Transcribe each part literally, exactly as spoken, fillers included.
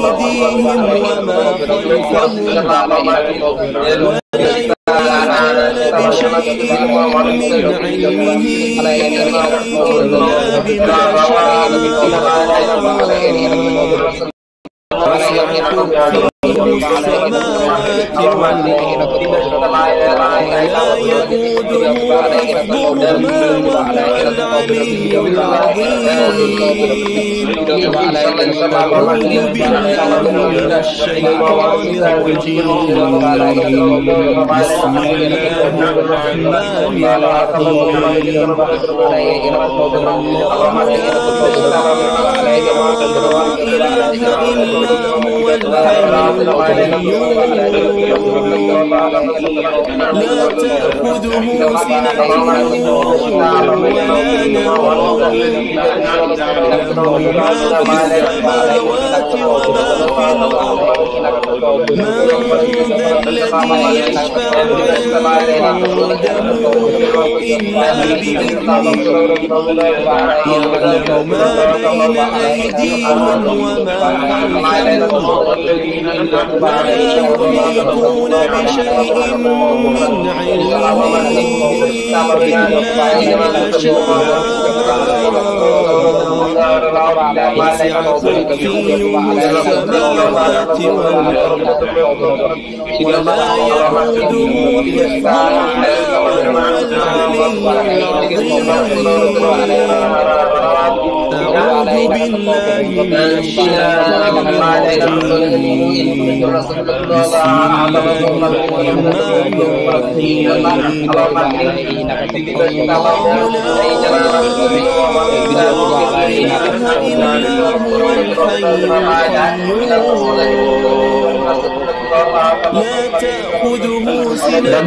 أيديهم وما خلفهم ولا يحيطون بشيء من علمه إلا بما شاء وسع كرسيه السماوات والأرض ولا يئوده حفظهما وهو العلي العظيم. أعوذ بالله من الشيطان الرجيم. بسم الله الرحمن الرحيم. الله لا إله إلا هو الحي القيوم لا تأخذه سنة ولا نوم له ما في السماوات وما في الأرض من ذا الذي يشفع عنده إلا بإذنه يعلم ما بين أيديهم وما خلفهم ولا يحيطون بشيء من علمه إلا بما شاء وسع كرسيه السماوات والأرض ولا يئوده حفظهما وهو العلي العظيم. أعوذ بالله من الشيطان الرجيم. بسم الله الرحمن الرحيم. الله لا إله إلا هو الحي القيوم لا تأخذه سنة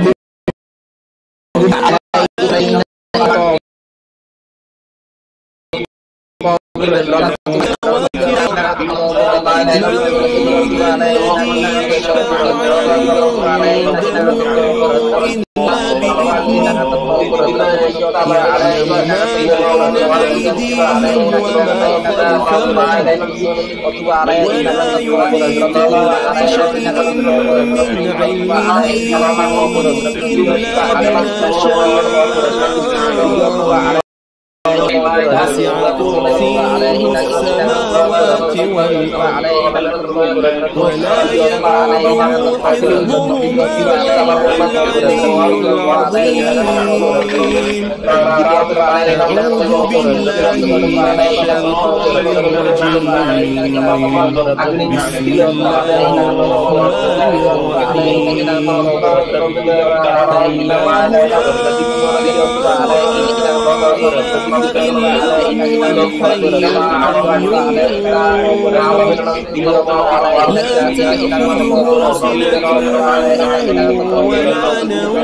وسع كرسيه السماوات والأرض ولا يئوده حفظهما وهو العلي العظيم. أعوذ بالله من الشيطان الرجيم. بسم الله الرحمن الرحيم. إلا هو الحي القيوم لا تأخذه سنة ولا نوم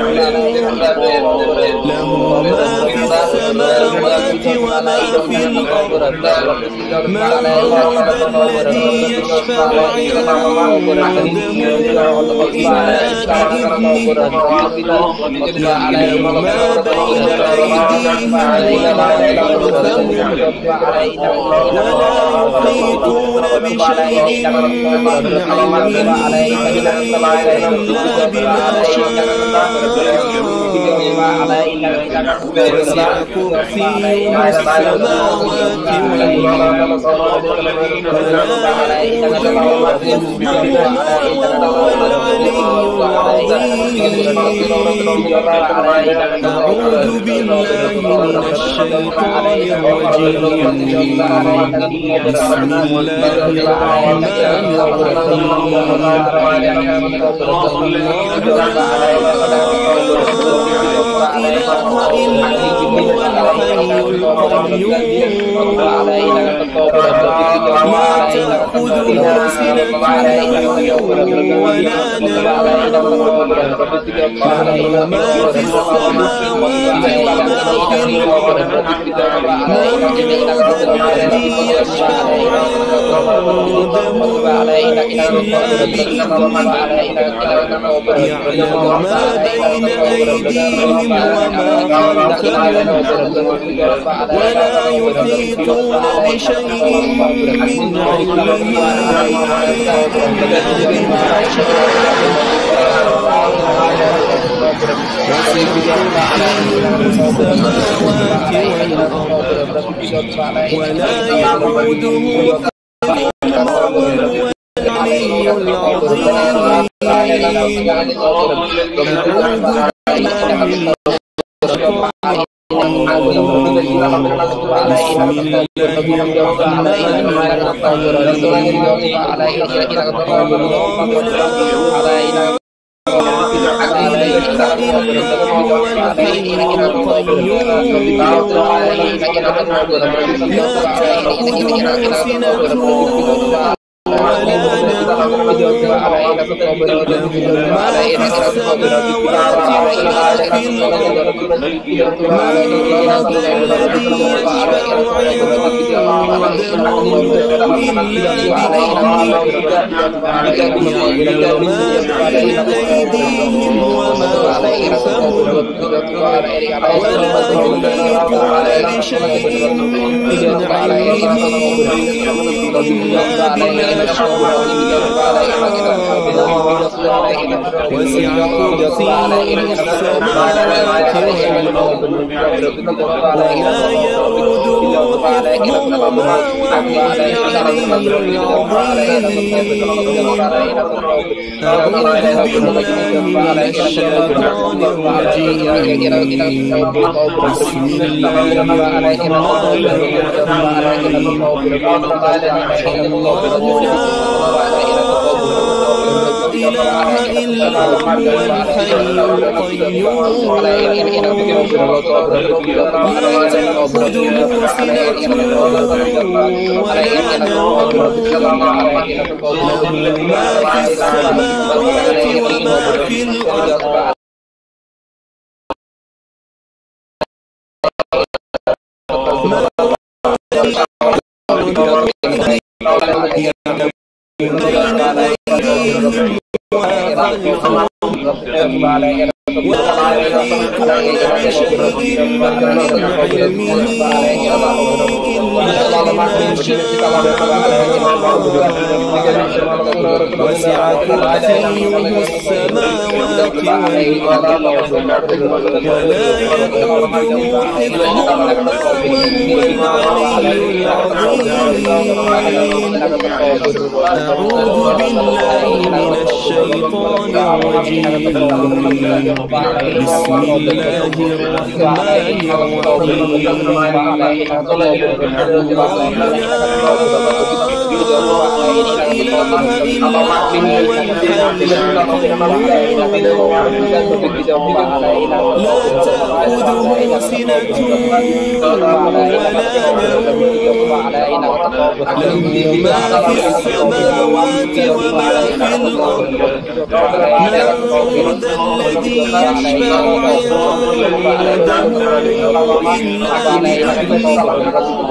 له ما في السماوات وما في الأرض من ذا الذي يشفع عنده إلا بإذنه يعلم ما بين أيديهم وما خلفهم ولا يحيطون بشيء من علمه إلا بما شاء وسع كرسيه السماوات والأرض ولا يئوده حفظهما وهو العلي العظيم. أعوذ بالله من الشيطان الرجيم. بسم الله الرحمن يعلم ما بين أيديهم وما خلفهم ولا يحيطون بشيء من علمه ولا يؤوده حفظهما وهو العلي العظيم. وسع كرسيه السماوات والأرض ولا يؤوده حفظهما وهو العلي العظيم. أعوذ بالله من الشيطان الرجيم. بسم الله الرحمن الرحيم. الله لا إله إلا هو الحي القيوم لا تأخذه سنة ولا نوم له ما في السماوات وما في الأرض ولا يحيطون بشيء من علمه إلا بما شاء وسع كرسيه السماوات والأرض ولا يؤوده حفظهما وهو العلي العظيم. أعوذ بالله من الشيطان الرجيم. بسم الله الرحمن الرحيم. الله لا إله إلا هو الحي القيوم لا تأخذه سنة ولا نوم له ما في السماوات وما في الأرض من ذا الذي يشفع عنده إلا بإذنه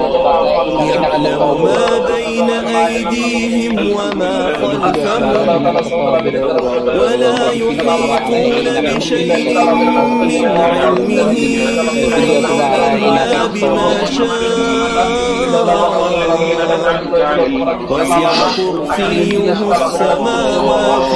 يعلم ما بين أيديهم وما خلفهم ولا يحيطون بشيء من علمه إلا بما شاء وسع كرسيه السماوات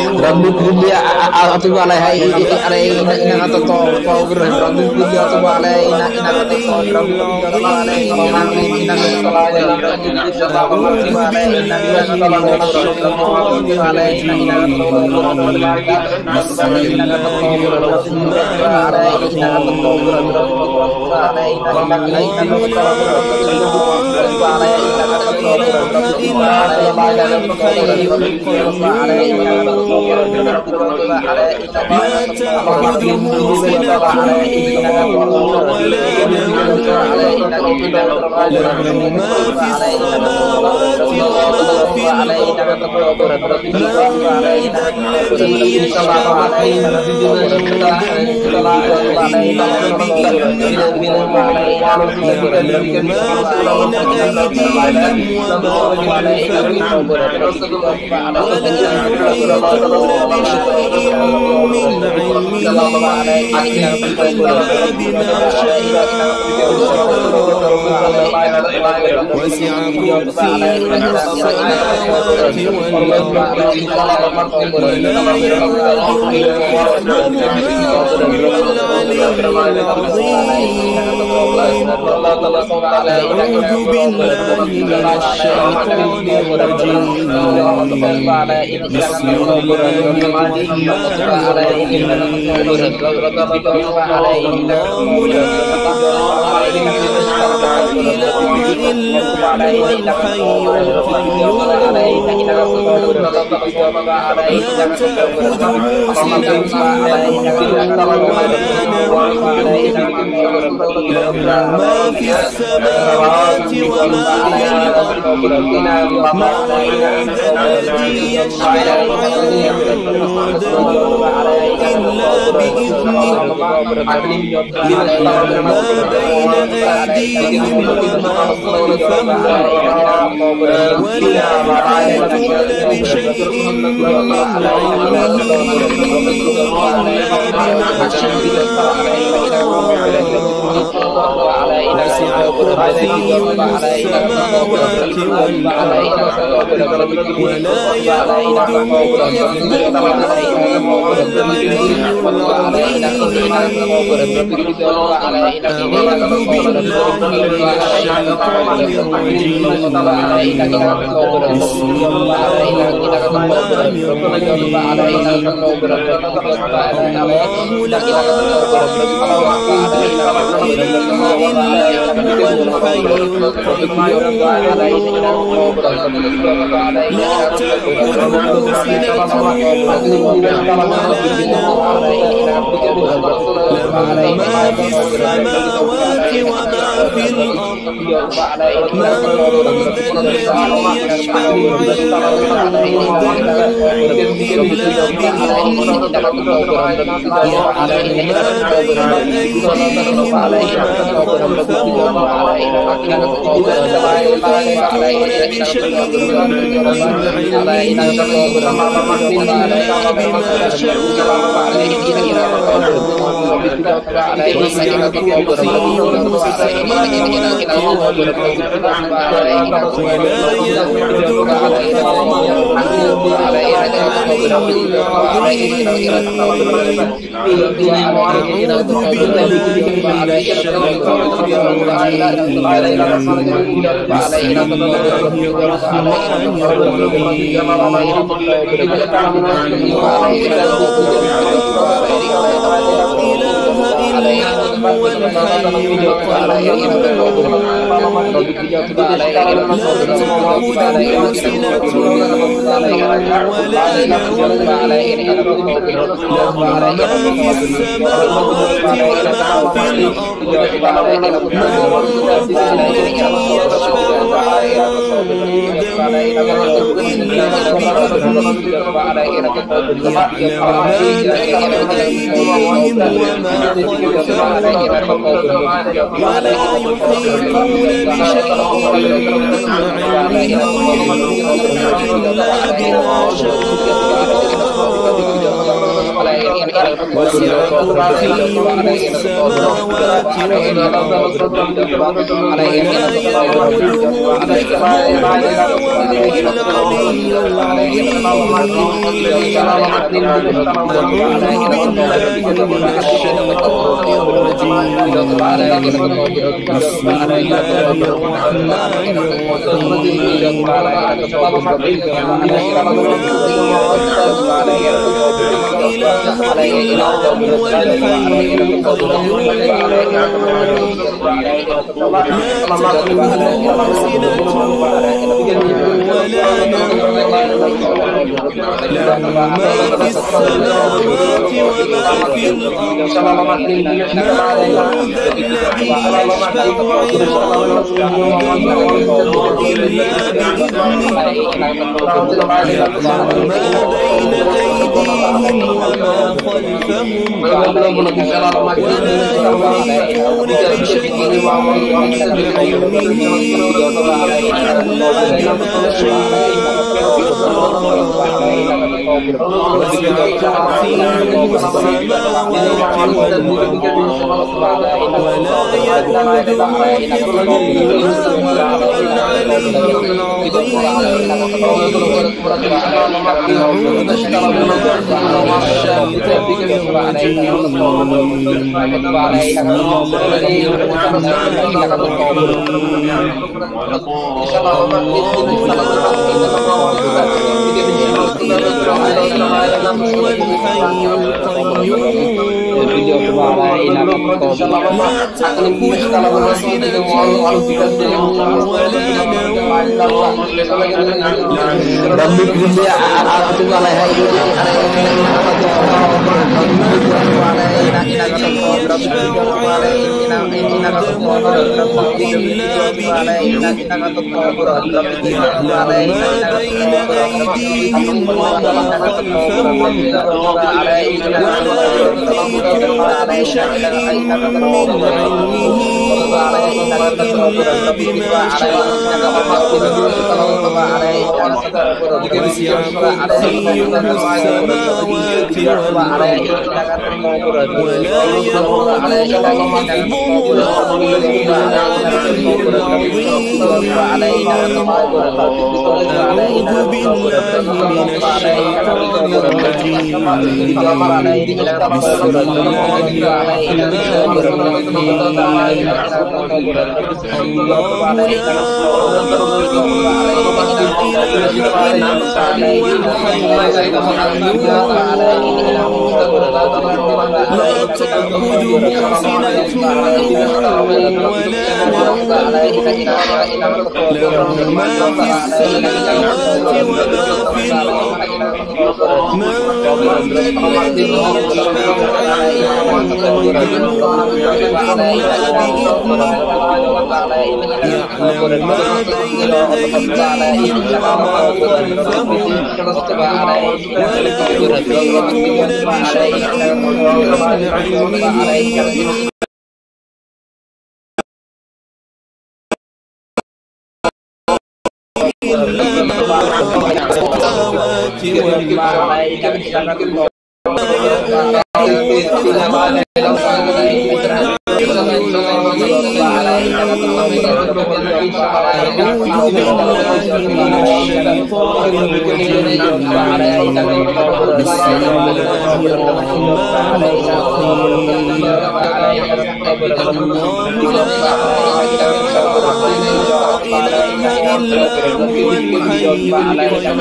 لا تأخذه سنة ولا نوم له ما في السماوات وما في الأرض من ذا الذي يشفع عنده إلا بإذنه يعلم ما بين أيديهم وما خلفهم ولا يحيطون بشيء من علمه إلا بما شاء وسع كرسيه السماوات والأرض ولا يؤوده حفظهما وهو العلي العظيم. أعوذ بالله من الشيطان الرجيم. بسم الله الرحمن الرحيم. الله لا إله إلا هو الحي القيوم لا تأخذه سنة ولا نوم له ما في السماوات وما في الأرض من ذا الذي يشفع عنده إلا بإذنه يعلم ما بين أيديهم وما خلفهم ولا يحيطون بشيء من علمه إلا بما شاء. وسع كرسيه السماوات والأرض ولا يؤوده حفظهما وهو العلي العظيم. أعوذ بالله من الشيطان الرجيم. بسم الله الرحمن الرحيم. الله لا إله إلا هو الحي القيوم لا تأخذه سنة ولا نوم له ما في السماوات وما في الأرض من ذا الذي يشفع عنده إلا بإذنه يعلم ما بين أيديهم وما خلفهم ولا يحيطون بشيء من علمه إلا بما شاء. وسع كرسيه السماوات والأرض ولا يؤوده حفظهما وهو العلي العظيم. أعوذ بالله من الشيطان الرجيم. بسم الله الرحمن الرحيم. الله لا إله إلا هو الحي القيوم لا تأخذه سنة ولا نوم له ما في السماوات وما في الأرض من ذا الذي يشفع عنده إلا بإذنه يعلم ما بين أيديهم وما خلفهم ولا يحيطون بشيء من علمه إلا بما شاء. وسع كرسيه السماوات والأرض ولا يؤوده حفظهما وهو العلي العظيم. أعوذ بالله من الشيطان الرجيم. بسم الله الرحمن الرحيم. إله إلا هو الحي القيوم لا تأخذه سنة ولا نوم له ما في السماوات وما في الأرض من ذا الذي يشفع عنده إلا بإذنه يعلم ما بين أيديهم وما خلفهم ولا يحيطون بشيء من علمه إلا بما شاء. وسع كرسيه السماوات والأرض ولا يئوده حفظهما وهو العلي العظيم. أعوذ بالله من الشيطان الرجيم. بسم الله الرحمن هو الحي القيوم لا تأخذه سنة ولا نوم الذي يشفع عنده إلا بإذنه يعلم ما بين أيديهم وما خلفهم ولا يحيطون بشيء من علمه إلا بما شاء وسع كرسيه السماوات والأرض ولا يئوده حفظهما وهو العلي العظيم. أعوذ بالله من الشيطان الرجيم. بسم الله الرحمن الرحيم. الله لا لا تأخذه سنة ولا نوم له ما في السماوات وما في الأرض من ذا الذي يشفع عنده إلا بإذنه يعلم ما بين أيديهم وما خلفهم ولا يحيطون بشيء من علمه إلا ما السماوات والأرض أعوذ بالله من الشيطان الرجيم. بسم الله الرحمن الرحيم. الله لا إله إلا هو الحي القيوم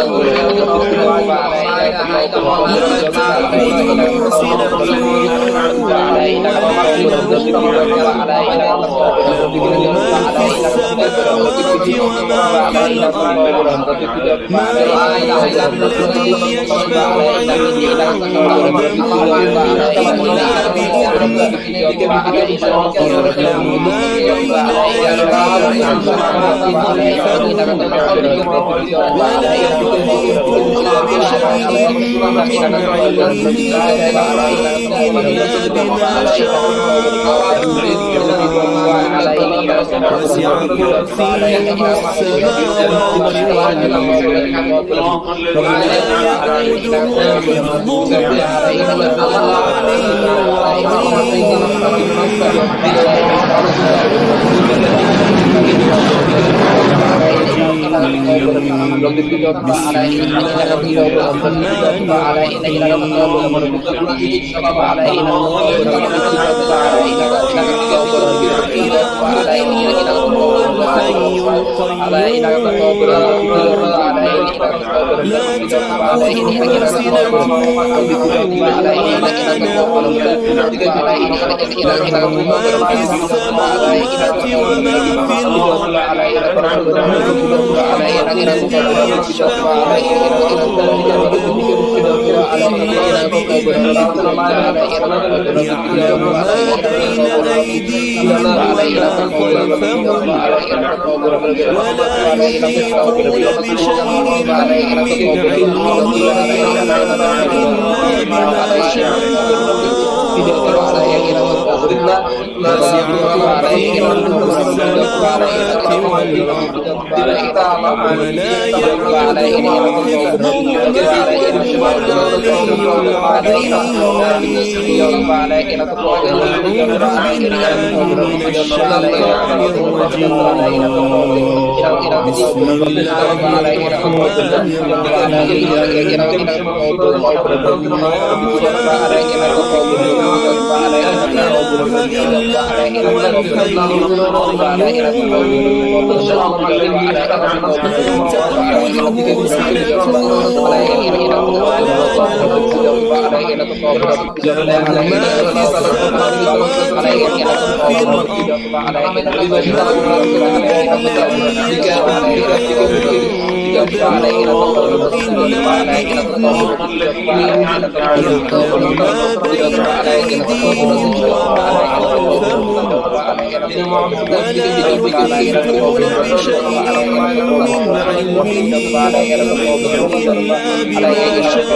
لا تأخذه سنة ولا نوم له ما في السماوات وما في الأرض من ذا الذي يشفع عنده إلا بإذنه يعلم ما بين أيديهم وما خلفهم ولا يحيطون بشيء من علمه إلا بما شاء وسع كرسيه السماوات والأرض ولا يئوده حفظهما وهو العلي العظيم. بسم الله الرحمن الرحيم. لا تأخذه سنة ولا نوم له ما في السماوات وما في الأرض من الذي يشفع عنده إلا بإذنه يعلم ما بين أيديهم وما خلفهم ولا يحيطون بشيء من علمه إلا بما شاء وسع كرسيه السماوات والأرض ولا يؤوده حفظهما وهو العلي العظيم. أعوذ بالله من الشيطان الرجيم. بسم الله الرحمن الرحيم. الله لا إله إلا هو الحي القيوم لا تأخذه سنة ولا نوم له ما في السماوات وما في الأرض من ذا الذي يشفع عنده إلا بإذنه يعلم ما بين أيديهم وما خلفهم ولا يحيطون بشيء من علمه إلا بما شاء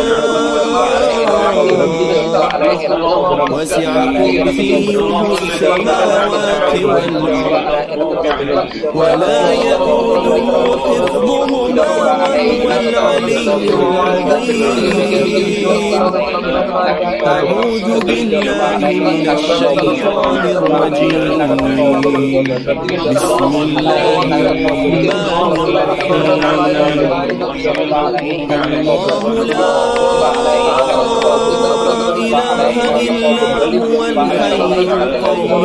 وسع كرسيه السماوات والأرض ولا يؤوده حفظهما وهو العلي العظيم. أعوذ بالله من الشيطان الرجيم. بسم الله الرحمن الرحيم. الله لا إله إلا هو الحي القيوم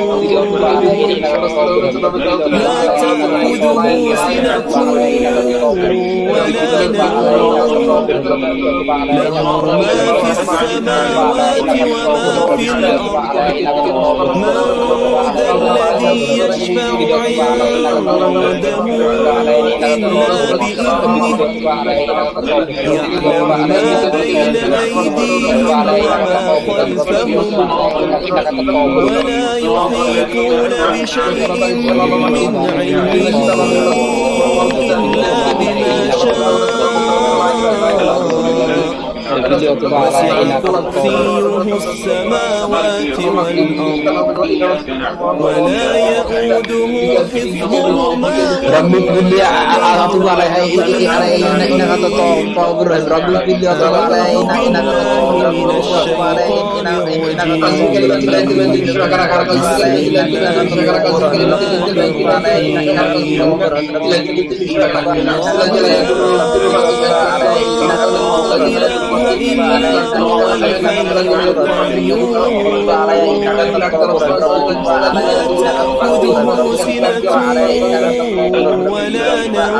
لا تأخذه سنة ولا نوم له ما في السماوات وما في الأرض من ذا الذي يشفع عنده إلا بإذنه يعلم ما بين أيديهم وما خلفهم ولا يحيطون بشيء من علمه إلا بما شاء وسع كرسيه السماوات والأرض ولا يؤوده حفظهما رب بالله أعطوا عليها علينا إنك تطور رب بالله أعطوا علينا إنك تطور من الشيطان ولا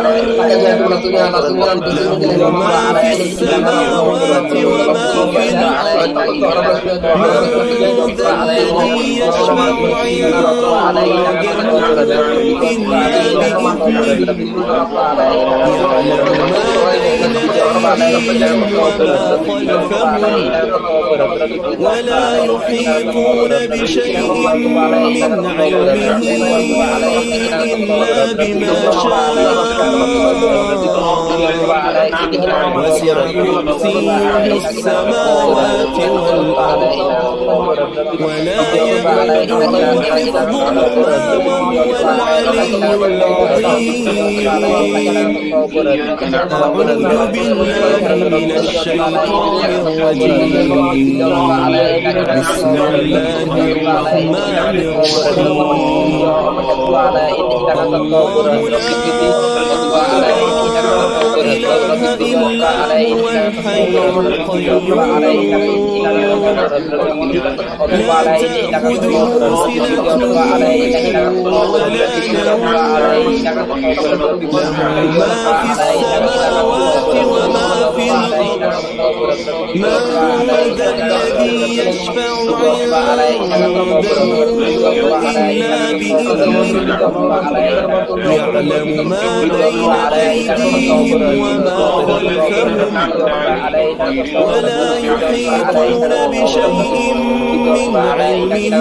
نوم ما في السماوات وما في الأرض من ذا الذي يشفع عنده إلا بإذنه يعلم ما بين أيديهم وما خلفهم ولا يحيطون بشيء من علمه إلا بما شاء وسع كرسيه السماوات والأرض ولا يؤوده حفظهما وهو العلي العظيم. أعوذ بالله من الشيطان الرجيم. بسم الله الرحمن الرحيم. الله لا إله إلا هو الحي القيوم لا تأخذه سنة ولا نوم ما في السماوات وما في الأرض من ذا الذي يشفع عنده إلا بإذنه يعلم ما بين أيديهم وما خلفهم ولا يحيطون بشيء من علمه إلا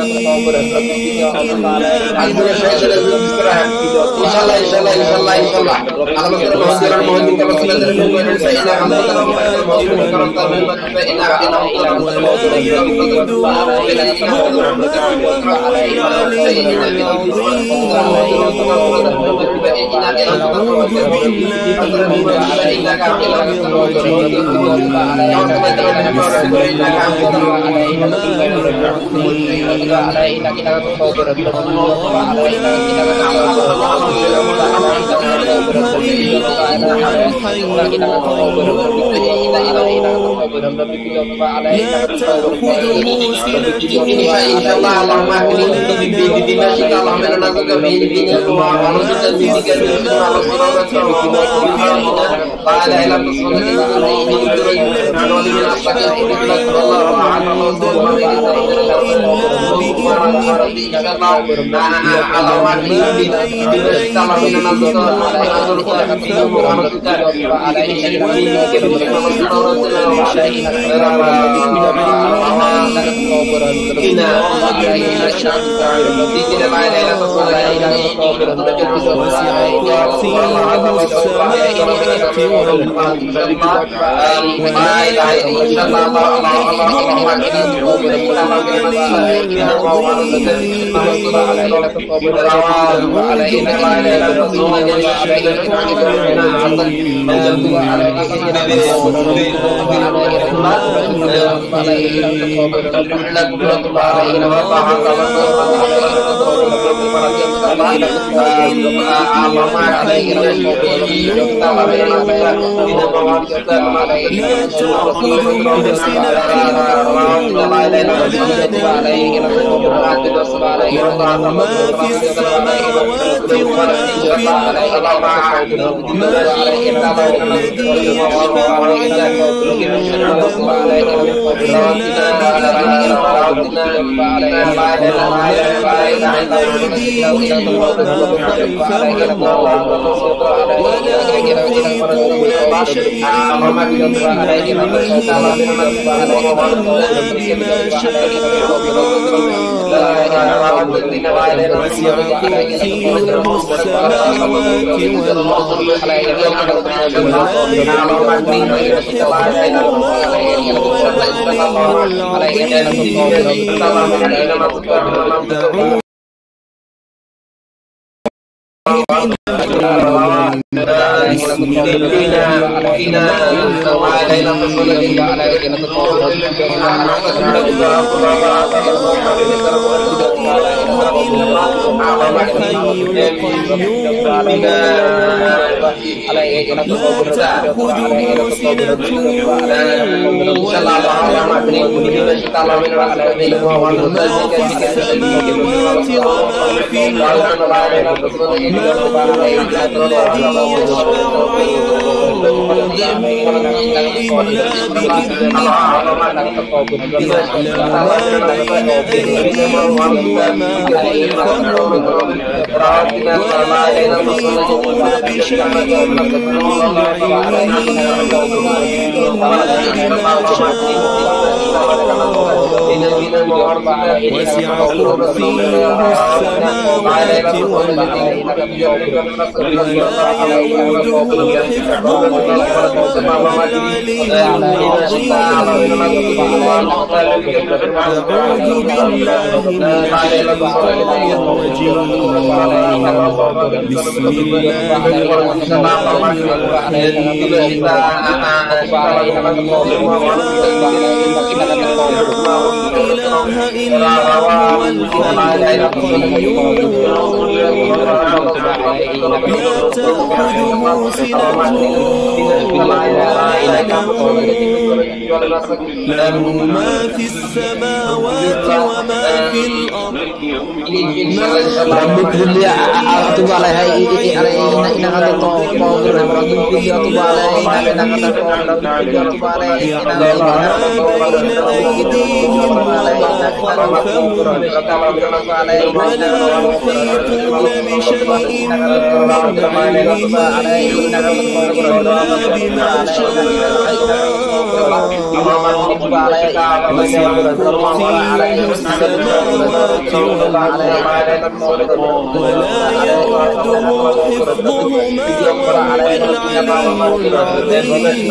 له ما في السماوات وما في الأرض ربك اللي أتوب عليها علينا إن هذا طاقة ربك اللي أتوب علينا إن هذا طاقة ربك اللي أتوب علينا إن هذا طاقة وسع كرسيه السماوات والأرض ولا يؤوده حفظهما وهو العلي العظيم.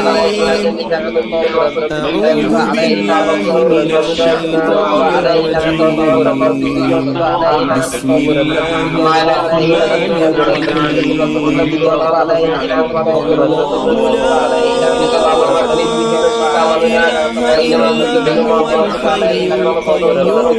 أعوذ بالله من الشيطان الرجيم. بسم الله الرحمن الرحيم. الله لا إله إلا هو الحي القيوم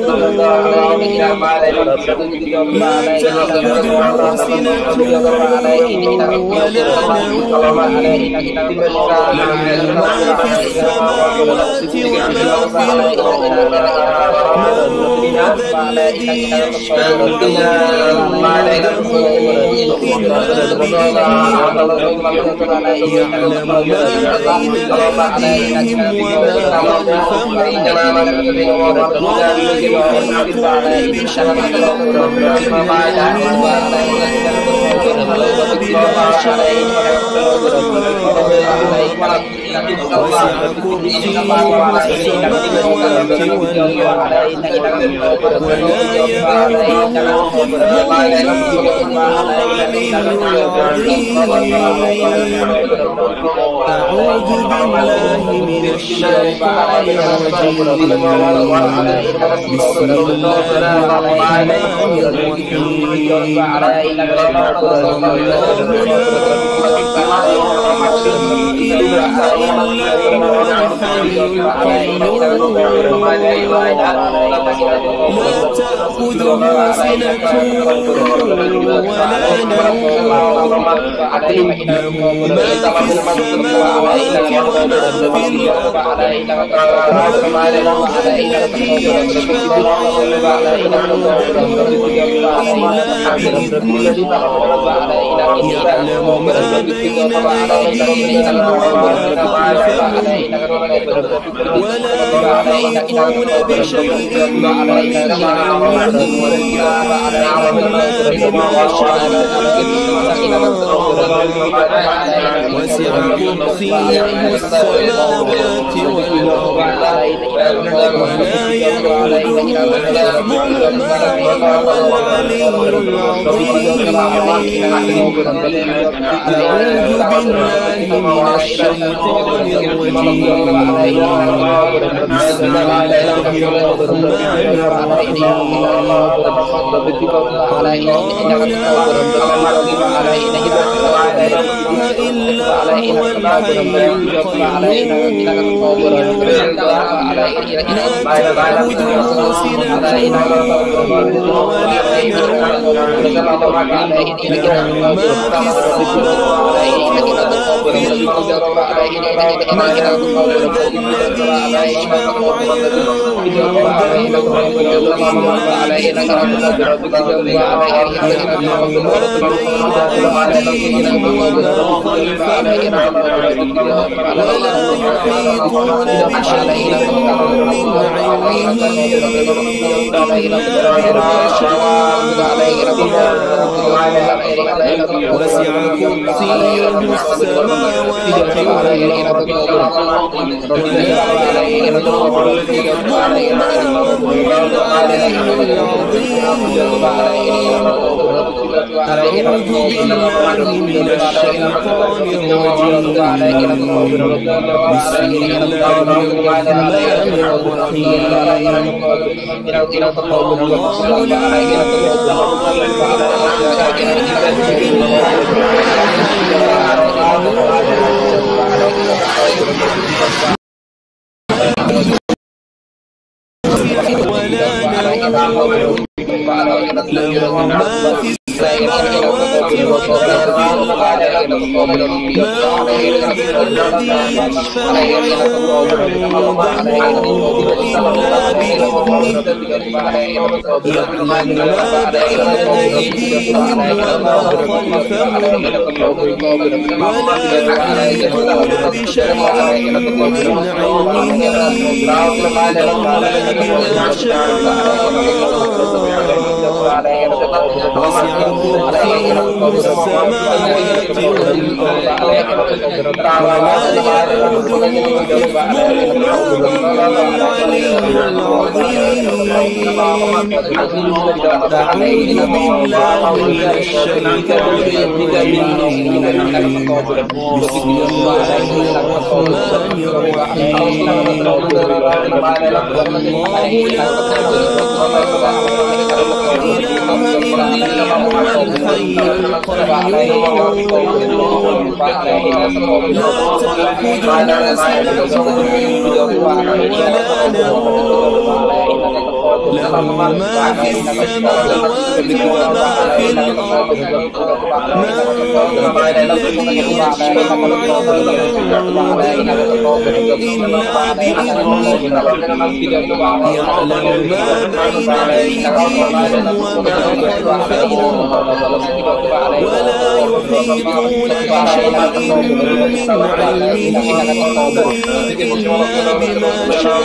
لا تأخذه سنة ولا نوم له ما في السماوات وما في الأرض من ذا الذي يشفع عنده إلا بإذنه يعلم ما بين أيديهم وما خلفهم ولا يحيطون بشيء من علمه إلا بما شاء وسع كرسيه السماوات والأرض ولا يؤوده حفظهما وهو العلي العظيم. أعوذ بالله من الشيطان الرجيم. بسم الله الرحمن الرحيم. الله لا إله إلا هو الحي القيوم لا تأخذه سنة ولا نوم له ما في السماوات وما في الأرض من الذي يشفع عنده إلا بإذنه يعلم ما بين أيديهم وما خلفهم ولا يحيطون بشيء من علمه إلا بما شاء وسع كرسيه السماوات والأرض ولا يؤوده حفظهما وهو العلي العظيم. أعوذ بالله من الشيطان الرجيم. بسم الله الرحمن الرحيم. الله لا إله إلا هو الحي القيوم لا تأخذه سنة ولا نوم له ما في السماوات وما في الأرض من ذا الذي يشفع عنده يعلم ما بين أيديهم وما خلفهم ولا يحيطون بشيء من علمه إلا بما شاء وسع كرسيه السماوات والأرض ولا يؤوده حفظهما وهو العلي العظيم. أعوذ بالله من الشيطان الرجيم. بسم الله الرحمن الرحيم. الله لا إله ولا نوم له ما في السماوات وما في الأرض من ذا الذي يشفع عنده إلا بإذنه يعلم ما بين أيديهم وما خلفهم ولا يحيطون بشيء من علمه إلا بما شاء وسع كرسيه السماوات والأرض ولا يؤوده حفظهما وهو العلي العظيم. أعوذ بالله من الشيطان الرجيم. بسم الله الرحمن الرحيم. الله لا إله إلا هو الحي القيوم لا تأخذه سنة ولا نوم له ما في السماوات وما في الأرض. من ذا الذي يشفع عنده إلا بإذنه يعلم ما بين أيديهم وما خلفهم ولا يحيطون بشيء من علمه إلا بما شاء.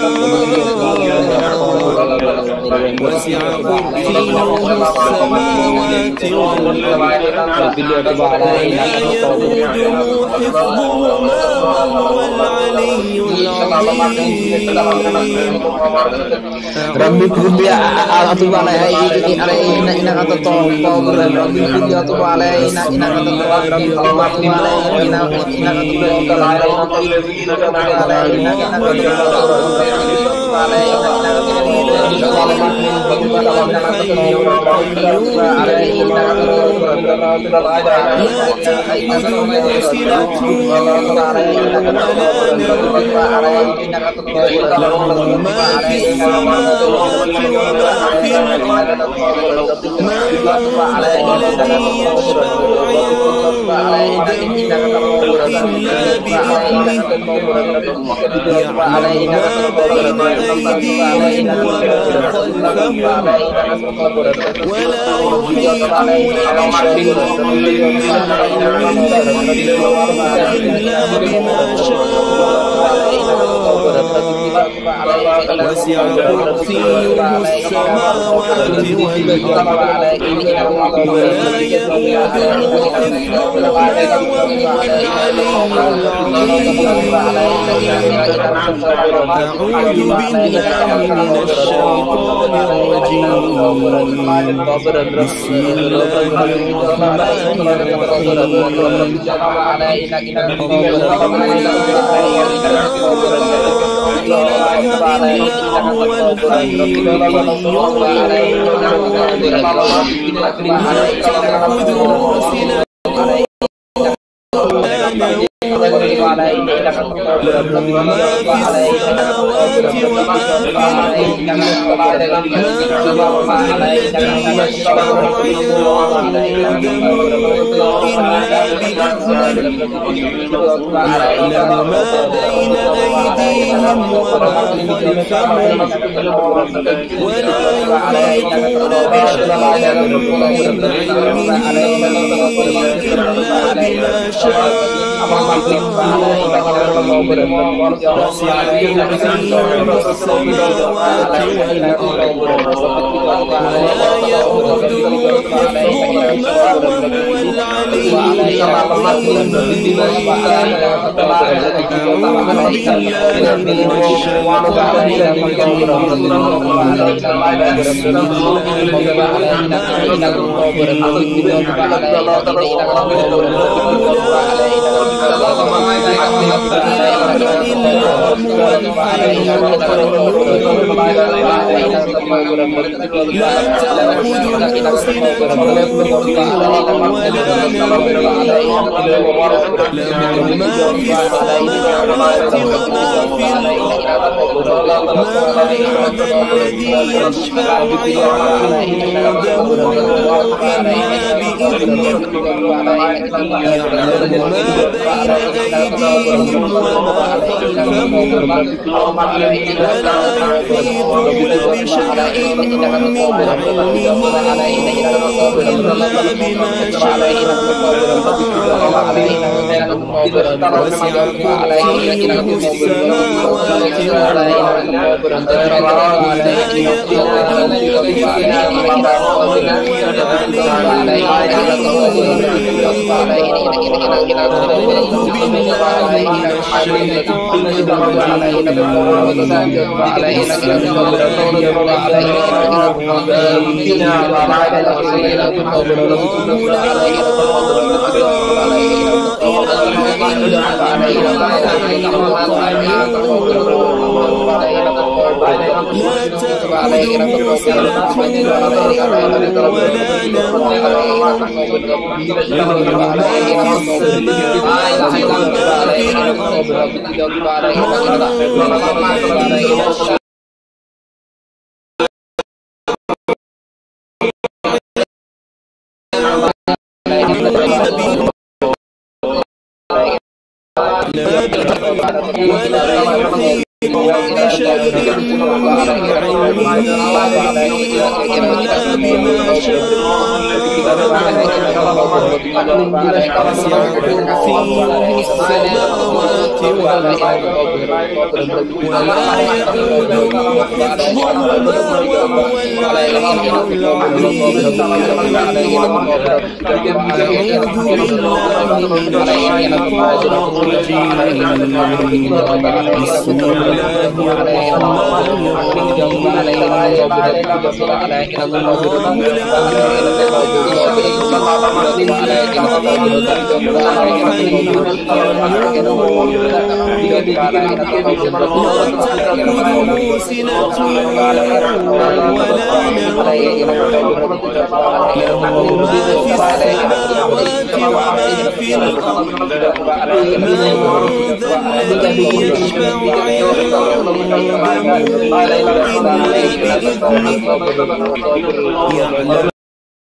وسع كرسيه السماوات والأرض ولا يؤوده حفظهما وهو العلي العظيم. رب كل أطوب عليه علينا إن أتطوع رب كل أطوب علينا إن أتطوع رب أطوب علينا إن أتطوع علينا له ما في السماوات وما في الأرض. من الذي يشفع عنده إلا بإذنه يعلم ما بين أيديهم وما خلفهم ولا يحيطون بشيء من علمه إلا بما شاء. وسع كرسيه السماوات والأرض ولا يؤوده حفظهما وهو العلي العظيم. أعوذ بالله من الشيطان الرجيم. بسم الله الرحمن له ما في السماوات وما في الأرض. من الذي يشفع عنده إلا بإذنه يعلم ما بين أيديهم وما خلفهم ولا يحيطون بشيء من علمه إلا بما شاء. وسع كرسيه السماوات والأرض ولا يؤوده حفظهما وهو العلي العظيم. أعوذ بالله من الشيطان الرجيم. بسم الله الرحمن لا تأخذه سنة ولا نوم له ما في السماوات وما في الأرض. من ذا الذي يشفع عنده إلا بإذنه يعلم ما بين أيديهم وما خلفهم ولا يحيطون بشيء من علمه إلا بما شاء وسع كرسيه السماوات والأرض ولا يؤوده حفظهما أعوذ بالله من الشيطان لا تأخذه سنة ولا نوم له ما في السماوات وما في الأرض ولا يحيط بشيء من علمه إلا بما شاء وسع كرسيه السماوات والأرض ولا يؤوده حفظهما وهو العلي العظيم أعوذ بالله من الشيطان الرجيم بسم الله الرحمن الرحيم الله تأخذه سنة ولا نوم له ما في السماوات وما في الأرض من ذا الذي يشفع عنده إلا بإذنه يعلم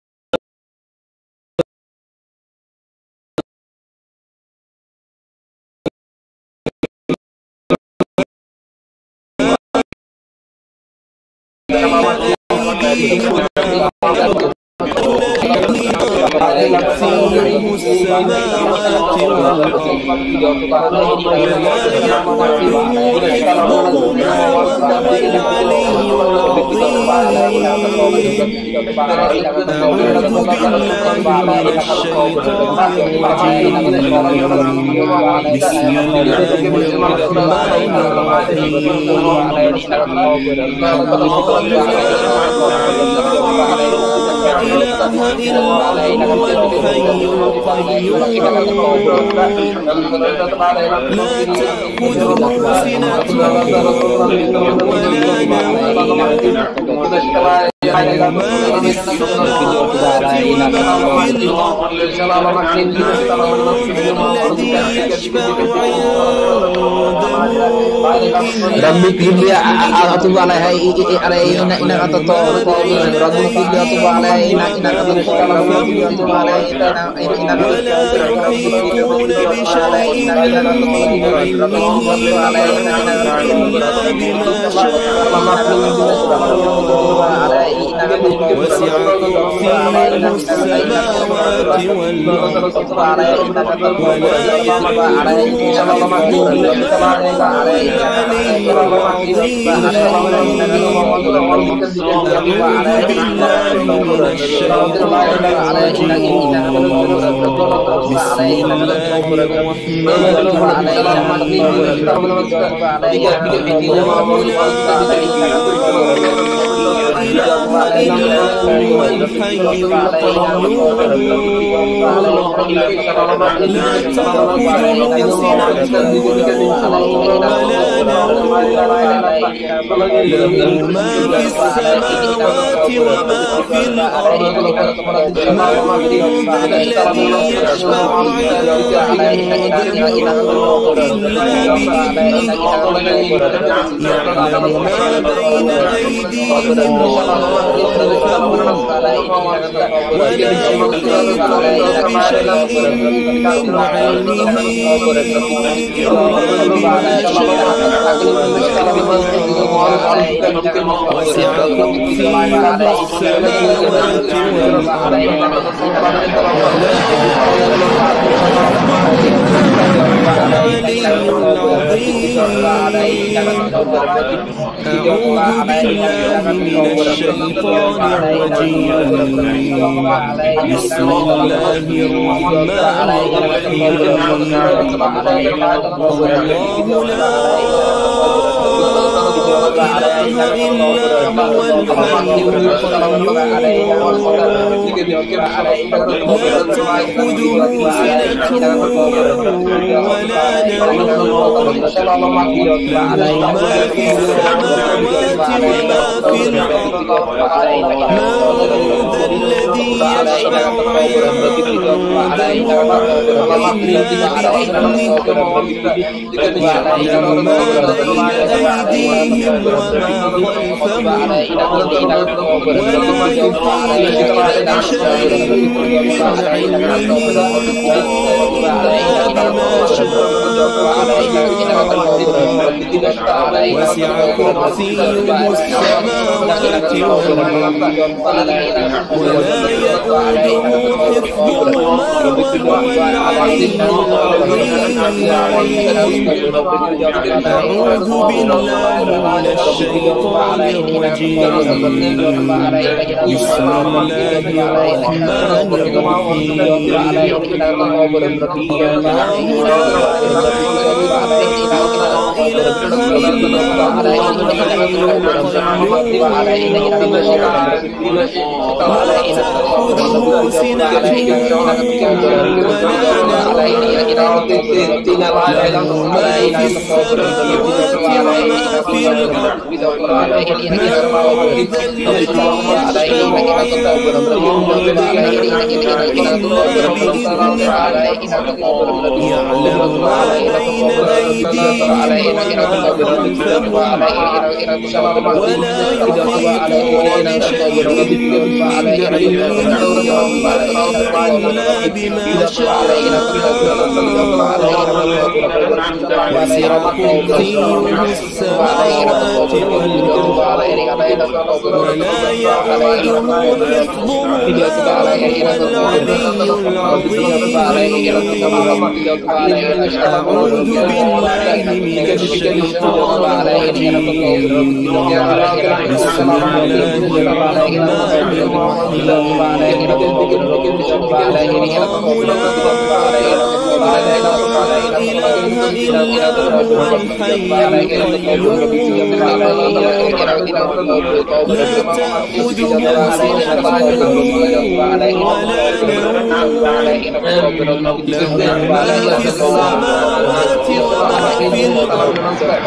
كرسيه السماوات والأرض ولا يؤوده حفظهما وهو العلي العظيم أعوذ بالله من الشيطان الرجيم بسم الله الرحمن الرحيم لا إله إلا هو الحي القيوم لا تأخذه سنة ولا نوم له ما في السماوات وما في الأرض الذي يشفع عنده Rabbi Kibya atubu alaihi alaina ina kata to Rabbi Kibya atubu alaihi ina ina kata to Rabbi Kibya atubu alaihi ina ina ولا يحيطون بشيء من علمه إلا بما شاء وسع كرسيه السماوات والأرض ولا يؤوده العلي العظيم أعوذ بالله من الشيطان الرجيم بسم الله الرحمن الرحيم الله لا إله إلا هو الحي القيوم لا تأخذه سنة ولا نوم له ما في السماوات وما في الأرض من ذا الذي يشفع عنده إلا بإذنه يعلم ما بين أيديهم وما خلفهم ولا يحيطون بشيء من علمه إلا بما شاء وسع كرسيه السماوات والأرض العلي العظيم. أعوذ بالله من الشيطان الرجيم. بسم الله الرحمن الرحيم. الله لا إله إلا هو الحي القيوم لا تأخذه سنة ولا نوم له ما في السماوات وما في الأرض من ذا الذي يشفع عنده إلا بإذنه يعلم ما بين أيديهم وما خلفهم ولا يحيطون بشيء من علمه إلا بما شاء وسع كرسيه السماوات والأرض ولا يؤوده حفظهما وهو العلي العظيم. أعوذ بالله من الشيطان الرجيم. بسم الله الرحمن الرحيم. الله لا إله لا تأخذه سنة ما في السماوات وما في الأرض من ذا الذي يشفع عنده إلا بإذنه يعلم ما بين أيديهم وما خلفهم ولا يحيطون بشيء من علمه إلا بما شاء وسع كرسيه السماوات والأرض ولا يؤوده حفظهما وهو العلي العظيم. أعوذ بالله من الشيطان الرجيم. بسم الله الرحمن الرحيم. الله لا إله إلا هو الحي القيوم لا تأخذه سنة ولا نوم له ما في السماوات وما في الأرض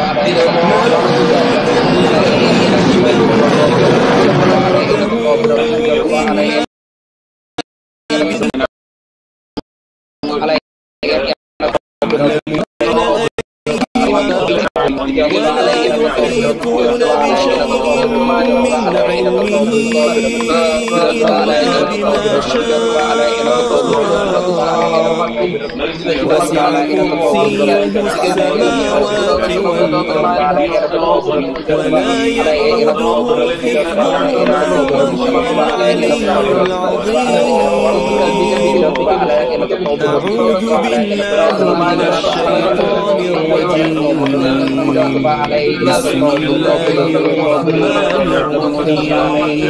ولا يحيطون بشيء من علمه إلا بما شاء وسع كرسيه السماوات والأرض ولا يؤوده حفظهما وهو العلي العظيم. أعوذ بالله من الشيطان الرجيم. بسم الله الرحمن الرحيم.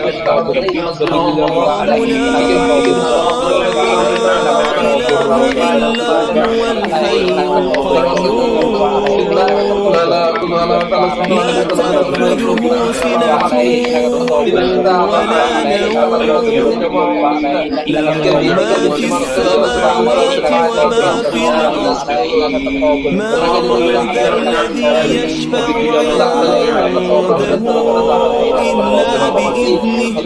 الله لا إله إلا هو الحي القيوم لا تأخذه سنة ولا نوم له ما في السماوات وما في الأرض من ذا الذي يشفع عنده إلا بإذنه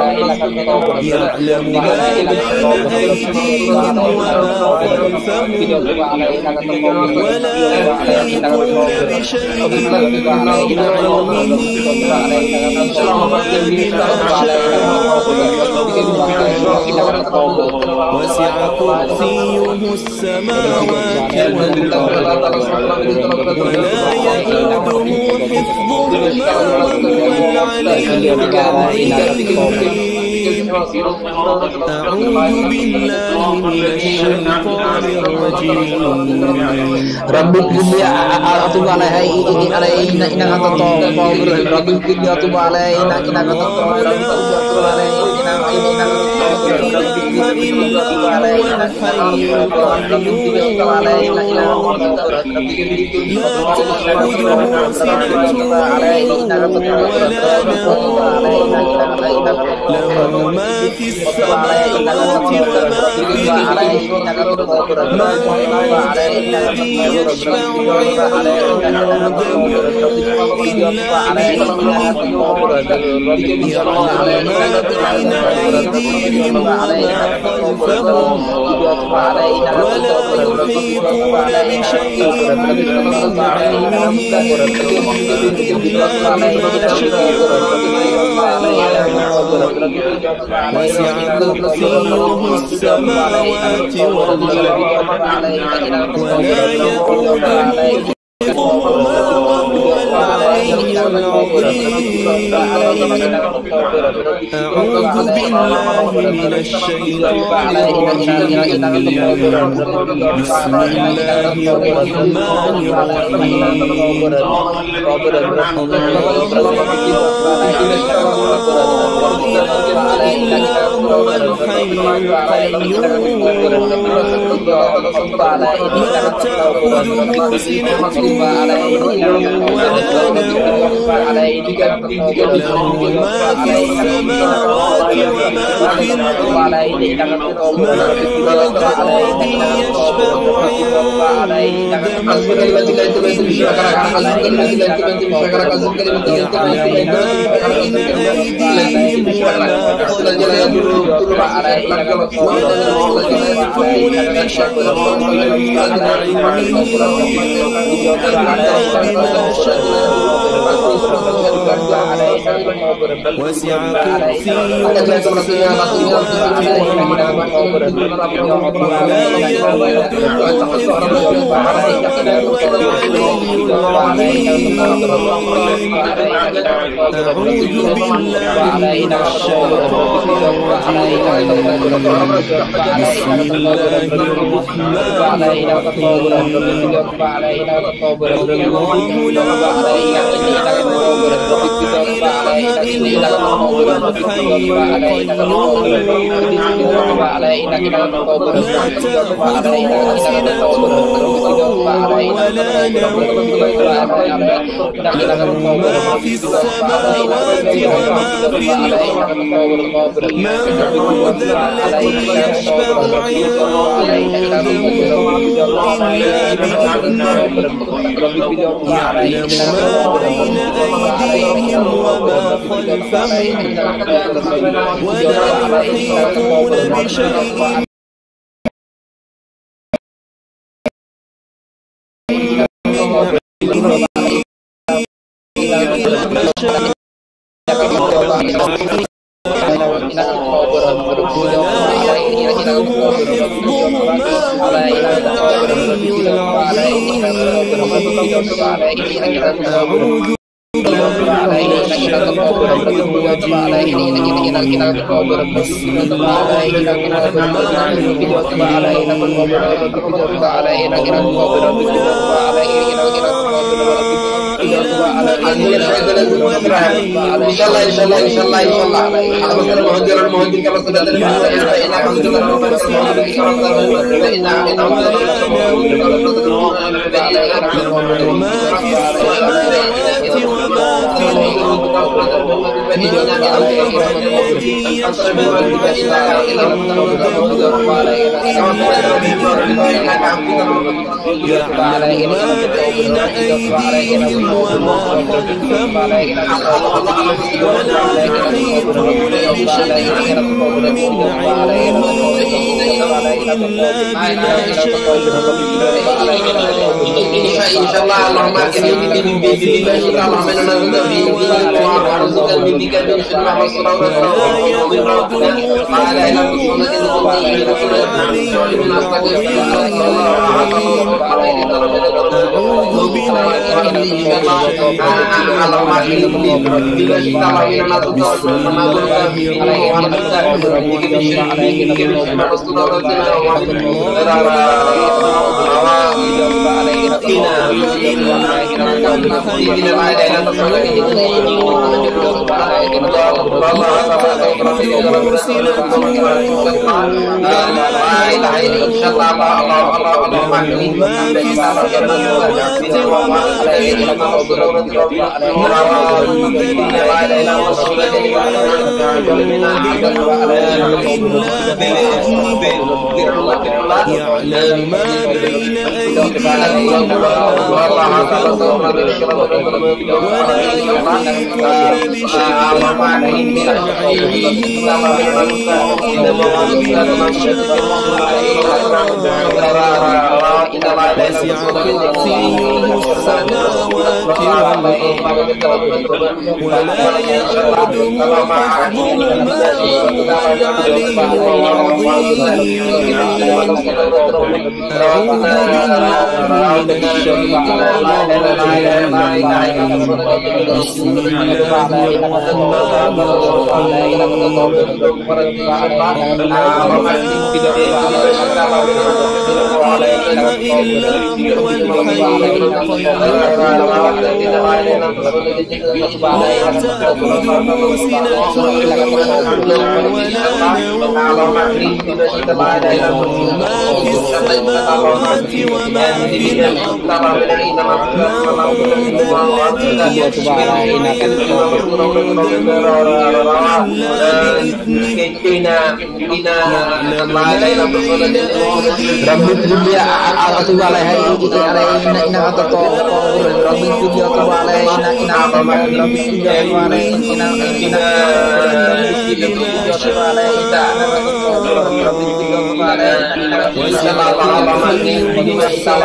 يعلم ما بين أيديهم وما خلفهم ولا يحيطون بشيء وسع كرسيه السماوات والأرض ولا يئوده حفظهما وهو العلي العظيم. أعوذ بالله من الشيطان الرجيم. رب اغفر أتوب عليها إنك أنت التواب الرحيم. رب اغفر أتوب عليها إنك أنت التواب الرحيم. إلا هو الحي القيوم لا تأخذه سنة ولا نوم له ما في السماوات وما في الأرض من الذي يشفع عنده إلا بإذنه يعلم ما بين أيديهم وما خلفهم ولا يحيطون بشيء من علمه إلا بما شاء وسع كرسيه السماوات والأرض ولا يئوده حفظهما وهو العلي العظيم. أعوذ بالله من الشيطان الرجيم. بسم الله الرحمن الرحيم. إلا هو الحي القيوم لا تأخذه سنة ولا نوم له ما في السماوات وما في الأرض من الذي يشفع عنده يعلم ما بين أيديهم وما خلفهم ولا يحيطون بشيء من علمه إلا بما شاء وسع كرسيه السماوات والأرض ولا يئوده حفظهما وهو العلي العظيم. أعوذ بالله من الشيطان الرجيم. بسم الله الرحمن الرحيم. الله لا إله إلا هو الحي القيوم لا تأخذه سنة ولا نوم له ما في السماوات وما في الأرض من ذا الذي يشفع عنده إلا بإذنه يعلم ما بين أيديهم وما خلفهم ولا يحيطون بشيء إلا ما شاء ولا يئوده حفظهما وهو العلي العظيم. أعوذ بالله من الشيطان الرجيم. بسم الله الرحمن الرحيم. ما في السماوات وما في الأرض من الذي يشفع عنده يعلم ما بين أيديهم وما خلفهم ولا يحيطون بشيء من علمه إلا بما شاء إن شاء الله اللهم أكرم اللهم إنا نستغفرك ونرزقك بك من شر ما حصل قال إلى رسولك أعوذ بالله من يعلم ما بين أيديهم ولا يحيطون بشيء من وسع كرسيه السماوات والأرض ولا يؤوده حفظهما وهو العلي العظيم أعوذ بالله من الشيطان الرجيم بسم الله الرحمن الرحيم إلا هو الحي القيوم لا تأخذه سنة ولا نوم له ما في السماوات وما في الأرض من ذا الذي يشفع عنده إلا بإذنه يعلم ما بين أيديهم أتوب عليها إن أتوب ربي تبي أتوب عليها إن أتوب ربي تبي أتوب عليها إن إن ربي تبي أتوب عليها ربي تبي أتوب عليها إن شاء الله إن شاء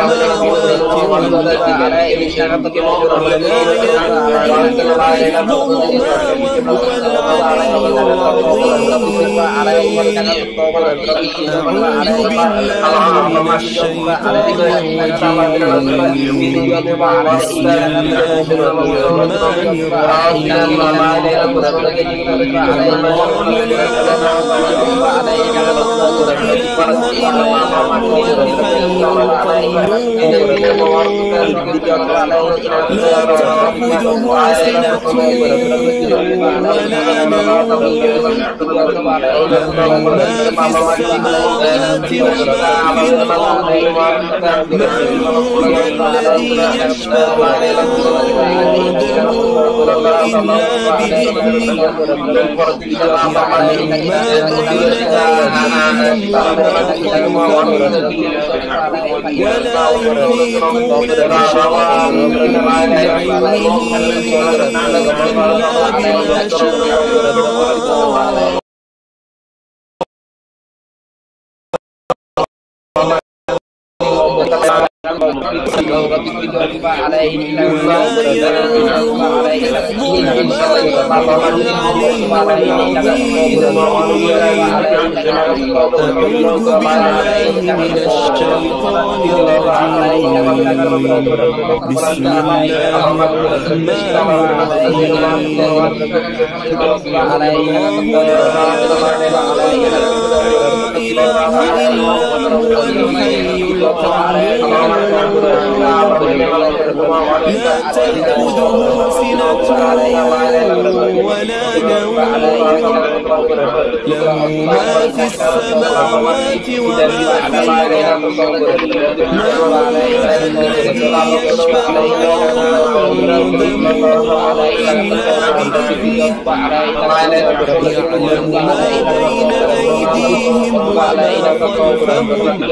خلفهم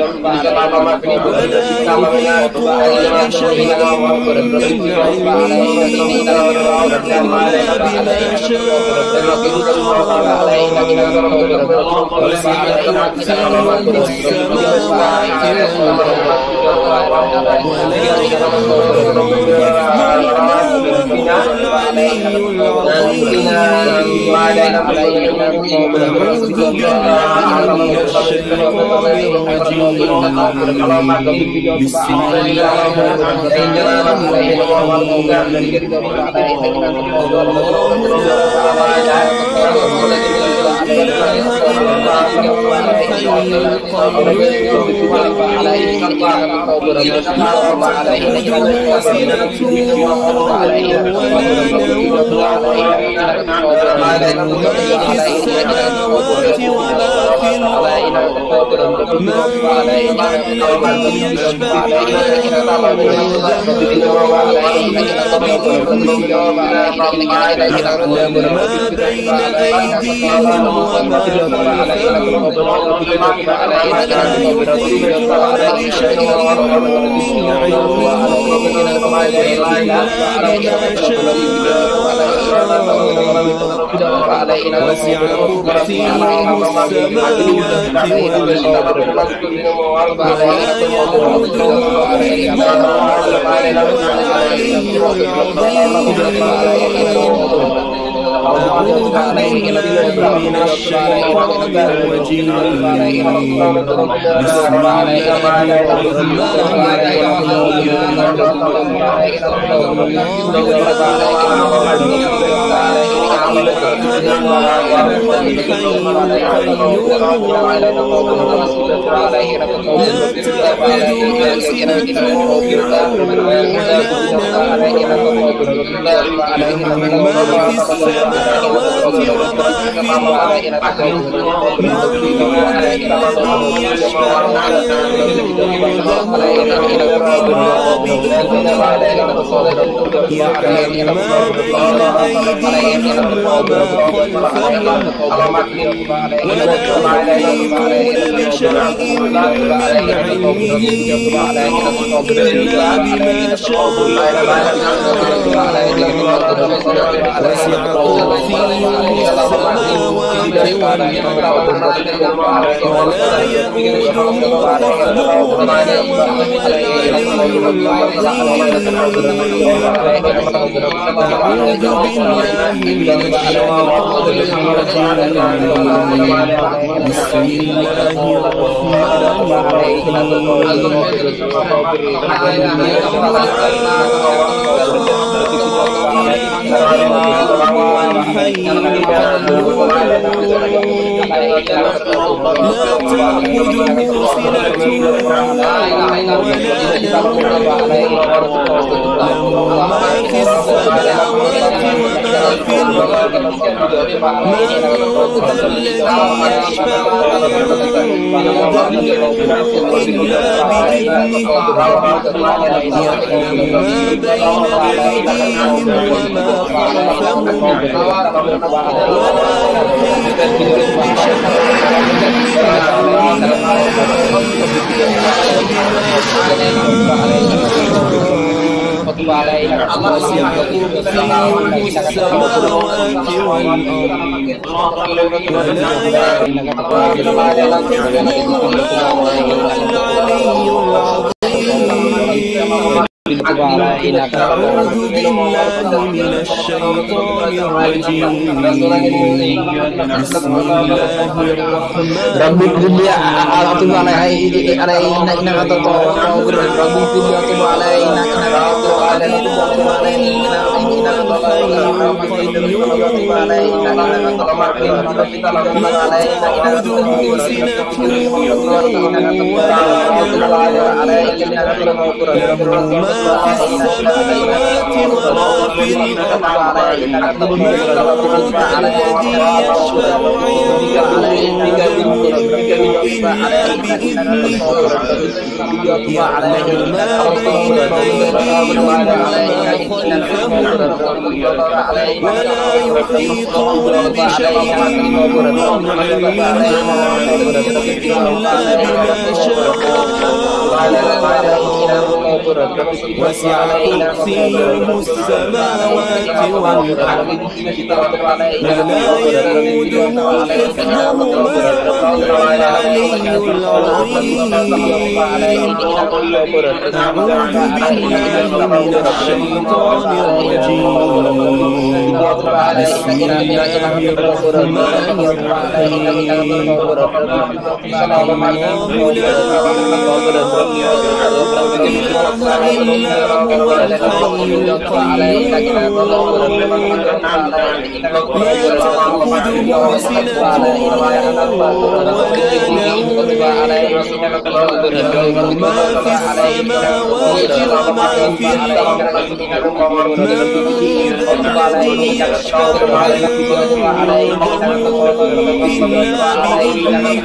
ولا يحيطون بشيء من علمه إلا بما شاء وسع كرسيه السماوات والأرض ولا يؤوده حفظهما وهو العلي العظيم. أعوذ بالله من الشيطان الرجيم. بسم الله الرحمن الرحيم. وسع كرسيه السماوات والأرض ولا يؤوده حفظهما العلي العظيم. أعوذ بالله من الشيطان الرجيم. بسم الله الرحمن الرحيم. السماوات وما في الأرض من ذا الذي يشفع عنده إلا بإذنه يعلم ما بين أيديهم وما خلفهم ولا يحيطون بشيء من علمه إلا بما شاء وسع كرسيه السماوات والأرض ولا يؤوده حفظهما وهو العلي العظيم. أعوذ بالله من الشيطان الرجيم. بسم الله الرحمن أعوذ بالله من الشيطان الرجيم. بسم الله الرحمن رب الدنيا أعطوا علي علينا إن أعطوا رب الدنيا أعطوا علينا إن أعطوا علينا السماوات وما في في الأرض من ذا الذي يشفع عنده إلا بإذنه يعلم ما بين أيديهم وما خلفهم ولا يحيطون بشيء من علمه إلا بما شاء وسع كرسيه السماوات والأرض ولا يئوده حفظهما وهو العلي العظيم أعوذ بالله من الشيطان الرجيم بسم الله الرحمن الرحيم الله لا إله إلا هو الحي القيوم لا تأخذه سنة ولا نوم له ما في السماوات وما في الأرض من ذا الذي يشفع عنده إلا بإذنه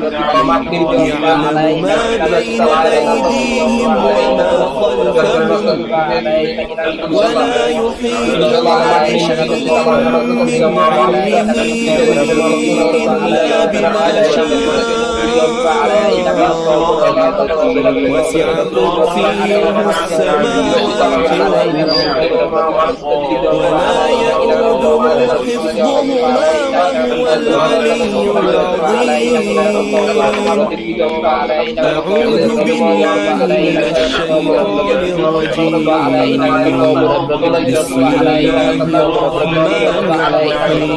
يعلم ما بين أيديهم وما خلفهم ولا يحيطون بشيء من علمه إلا بما شاء وسع كرسيه السماوات والأرض ولا يئوده حفظهما وهو العلي العظيم أعوذ بالله من الشيطان الرجيم بسم الله الرحمن الرحيم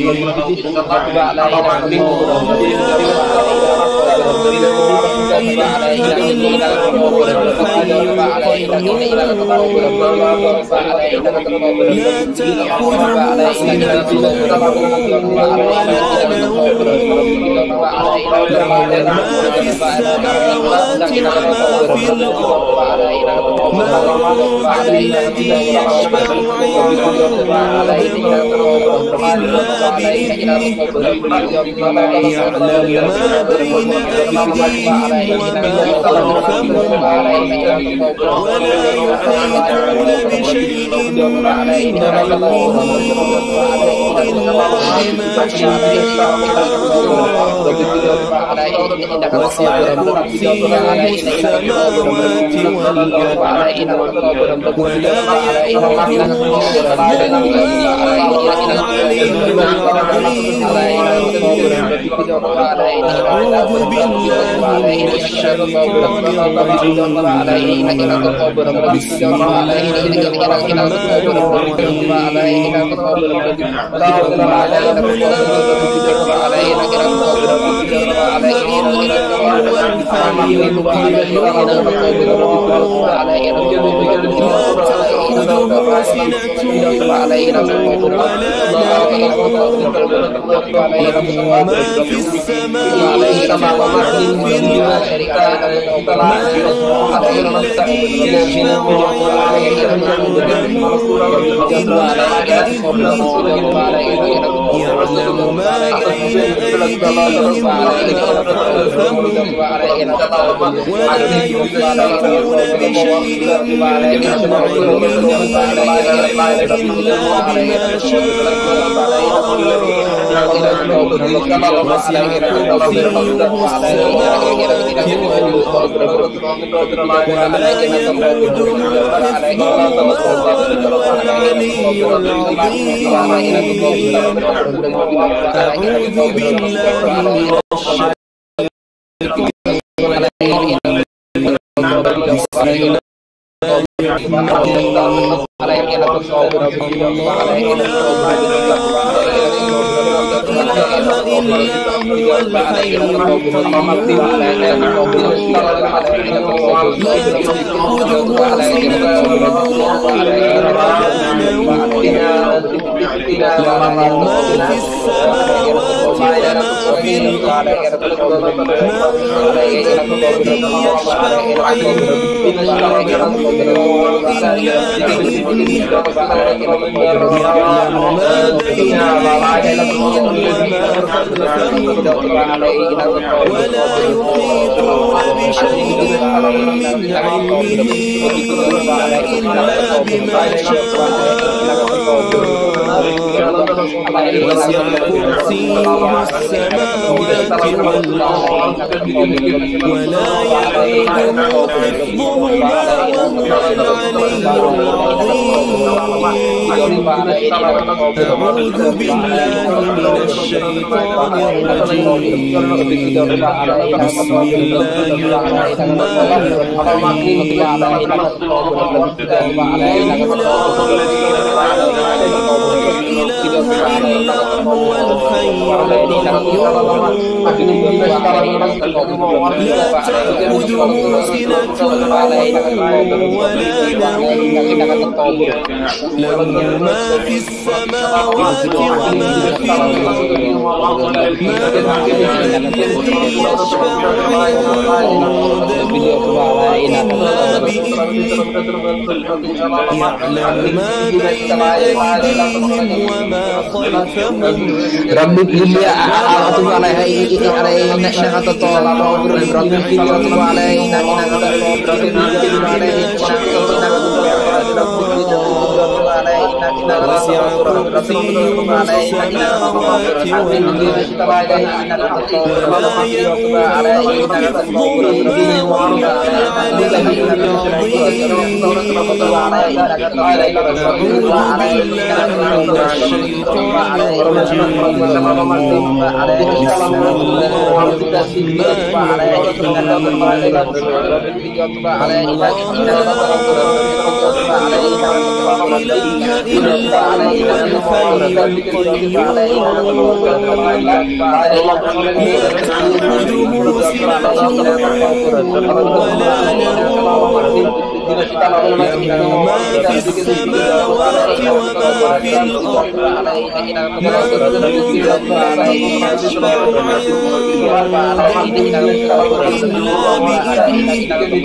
لا إله إلا هو الحي القيوم لا تأخذه سنة ولا نوم له ما في السماوات وما في الأرض من ذا الذي يشفع عنده إلا بإذنه يعلم ما بين أيديهم وما خلفهم ولا يحيطون بشيء من علمه إلا بما شاء وسع كرسيه السماوات والأرض ولا يئوده حفظهما وهو العلي العظيم أعوذ بالله من الشيطان الرجيم بسم الله الرحمن الرحيم الله لا إله إلا هو الحي القيوم لا تأخذه سنة ولا نوم له ما في السماوات وما في الأرض من الذي يشفع عنده إلا بإذنه يعلم ما بين أيديهم وما خلفهم ولا يحيطون بشيء من علمه إلا بما شاء وسع كرسيه السماوات والأرض ولا يئوده حفظهما وهو العلي العظيم أعوذ بالله من الشيطان بسم الله الرحمن الرحيم الله لا إله إلا هو الحي القيوم لا تأخذه سنة ولا نوم له ما في السماوات وما في الأرض من ذا الذي يشفع عنده إلا بإذنه يعلم ما بين أيديهم وما خلفهم ولا يحيطون بشيء من علمه إلا بما شاء وسع كرسيه السماوات والأرض ولا يئوده حفظهما وهو العلي العظيم أعوذ بالله من الشيطان الرجيم بسم الله الرحمن الرحيم لا إله إلا هو الحي القيوم لا تأخذه سنة ولا نوم له ما في السماوات وما في الأرض من الذي يشفع عنده إلا بإذنه يعلم ما بين أيديهم وما خلفهم رب كلي أعطوا عليها علينا إنك تطول رب كلي أعطوا علينا إنك تطول وسع كرسيه السماوات والأرض ولا يؤوده حفظهما وهو العلي العظيم أعوذ بالله من الشيطان الرجيم بسم الله الرحمن الرحيم لا إله إلا هو الحي القيوم لا تأخذه سنة ولا نوم له ما في السماوات وما في الأرض من الذي يشفع عنده إلا بإذنه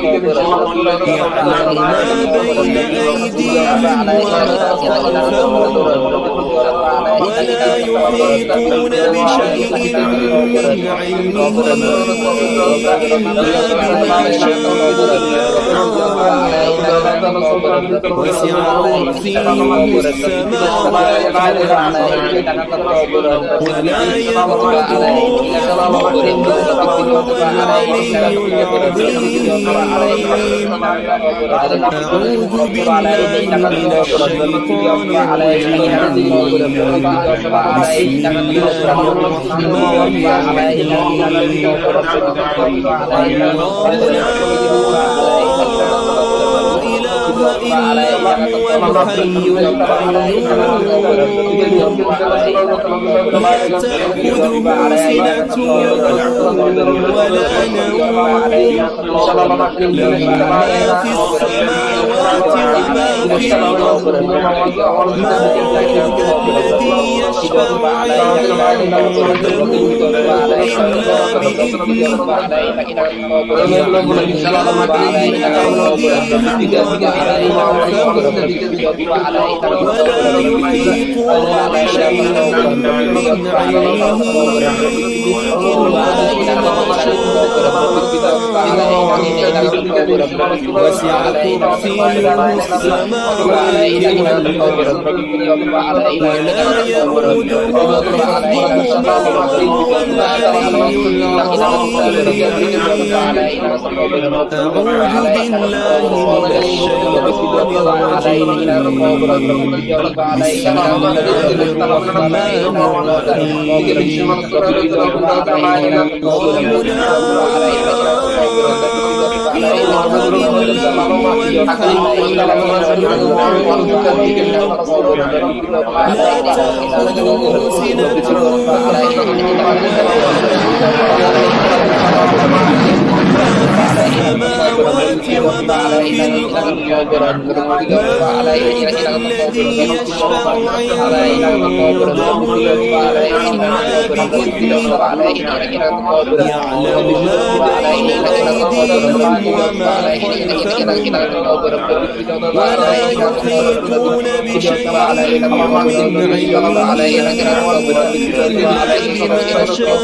يعلم ما بين أيديهم وما خلفهم ولا يحيطون بشيء من علمه إلا بما شاء وسع كرسيه السماوات ولا يؤوده حفظهما وهو العلي العظيم أعوذ بالله من الشيطان الرجيم بسم الله الرحمن الرحيم إلا هو الحي القيوم لا تأخذه سنة ولا نوم له ما في السماوات وما في الأرض من الذي يشفع عنده إلا بإذنه يعلم ما بين أيديهم ولا يحيطون بشيء من علمه وسع كرسيه السماوات والأرض ولا يؤوده حفظهما وهو العلي العظيم أعوذ بالله من الشيطان الرجيم بسم الله الرحمن الرحيم الله لا إله إلا هو الحي القيوم لا تأخذه سنة ولا نوم السماوات وما في الأرض من ذا الذي يشفع عنده إلا بإذنه يعلم ما بين أيديهم وما خلفهم ولا يحيطون بشيء من علمه إلا بما شاء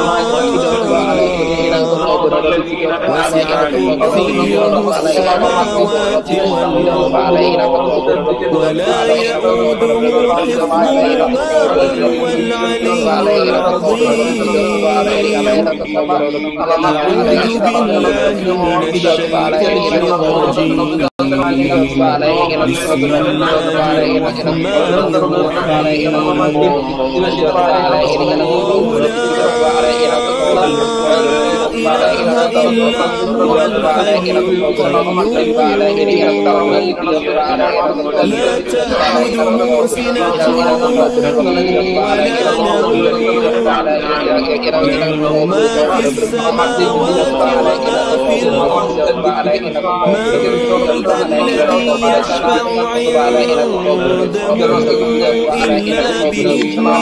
وسع كرسيه السماوات والأرض ولا يئوده حفظهما وهو العلي العظيم أعوذ بالله من الشيطان الرجيم بسم الله الرحمن الرحيم لا إله إلا هو الحي القيوم لا تأخذه سنة ولا نوم له ما في السماوات وما في الأرض من ذا الذي يشفع عنده إلا بإذنه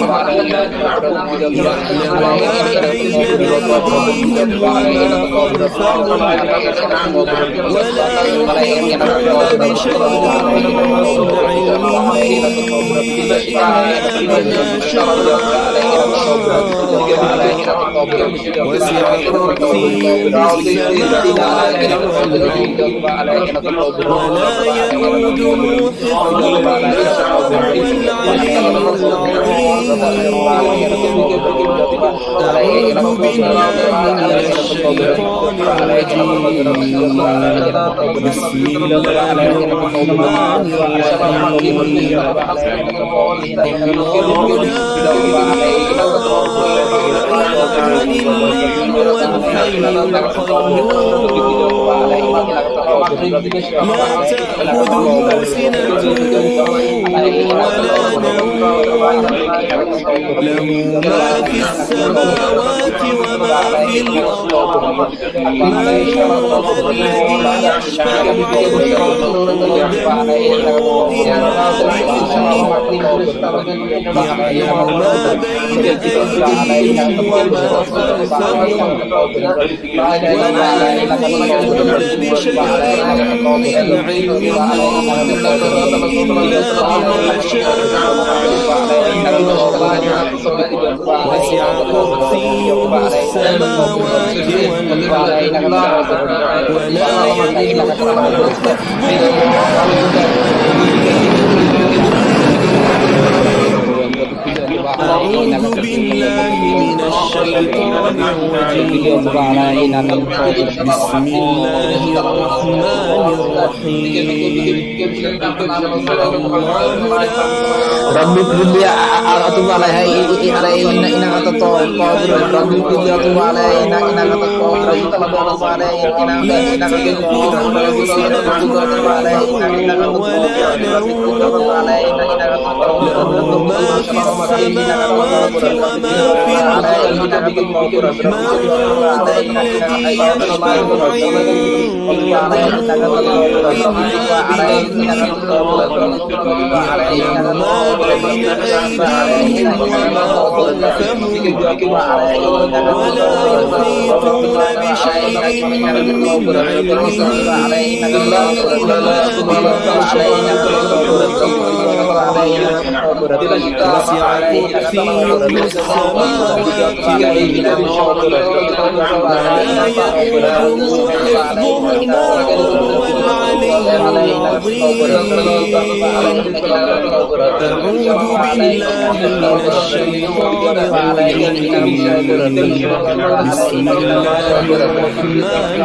يعلم ما بين أيديهم وما خلفهم ولا يحيطون بشيء من علمه إلا بما شاء وسع كرسيه السماوات والأرض ولا يئوده حفظهما وهو العلي العظيم أعوذ بالله من الشيطان الرجيم بسم الله الرحمن الرحيم الله لا إله إلا هو الحي القيوم لا تأخذه سنة ولا نوم له ما في السماوات وما في الأرض من ذا الذي يشفع عنده إلا بإذنه يعلم ما بين أيديهم وما خلفهم ولا يحيطون بشيء من علمه إلا بما شاء وسع كرسيه السماوات والأرض ولا يئوده أعوذ بالله من الشيطان الرجيم بسم الله الرحمن الرحيم رب كل أتوب عليها علينا إنك تطور رب كل أتوب علينا إنك تطور رب تطور علينا إنك تطور رب سيرة تطور علينا إنك تطور علينا إنك تطور ما في السماوات وما في الأرض من ذا الذي يشفع عنده ما بين أيديهم وما خلفهم ولا يحيطون بشيء من علمه إلا بما شاء وسع كرسيه السماوات والأرض ولا يئوده حفظهما وهو العلي العظيم أعوذ بالله من الشيطان الرجيم بسم الله الرحمن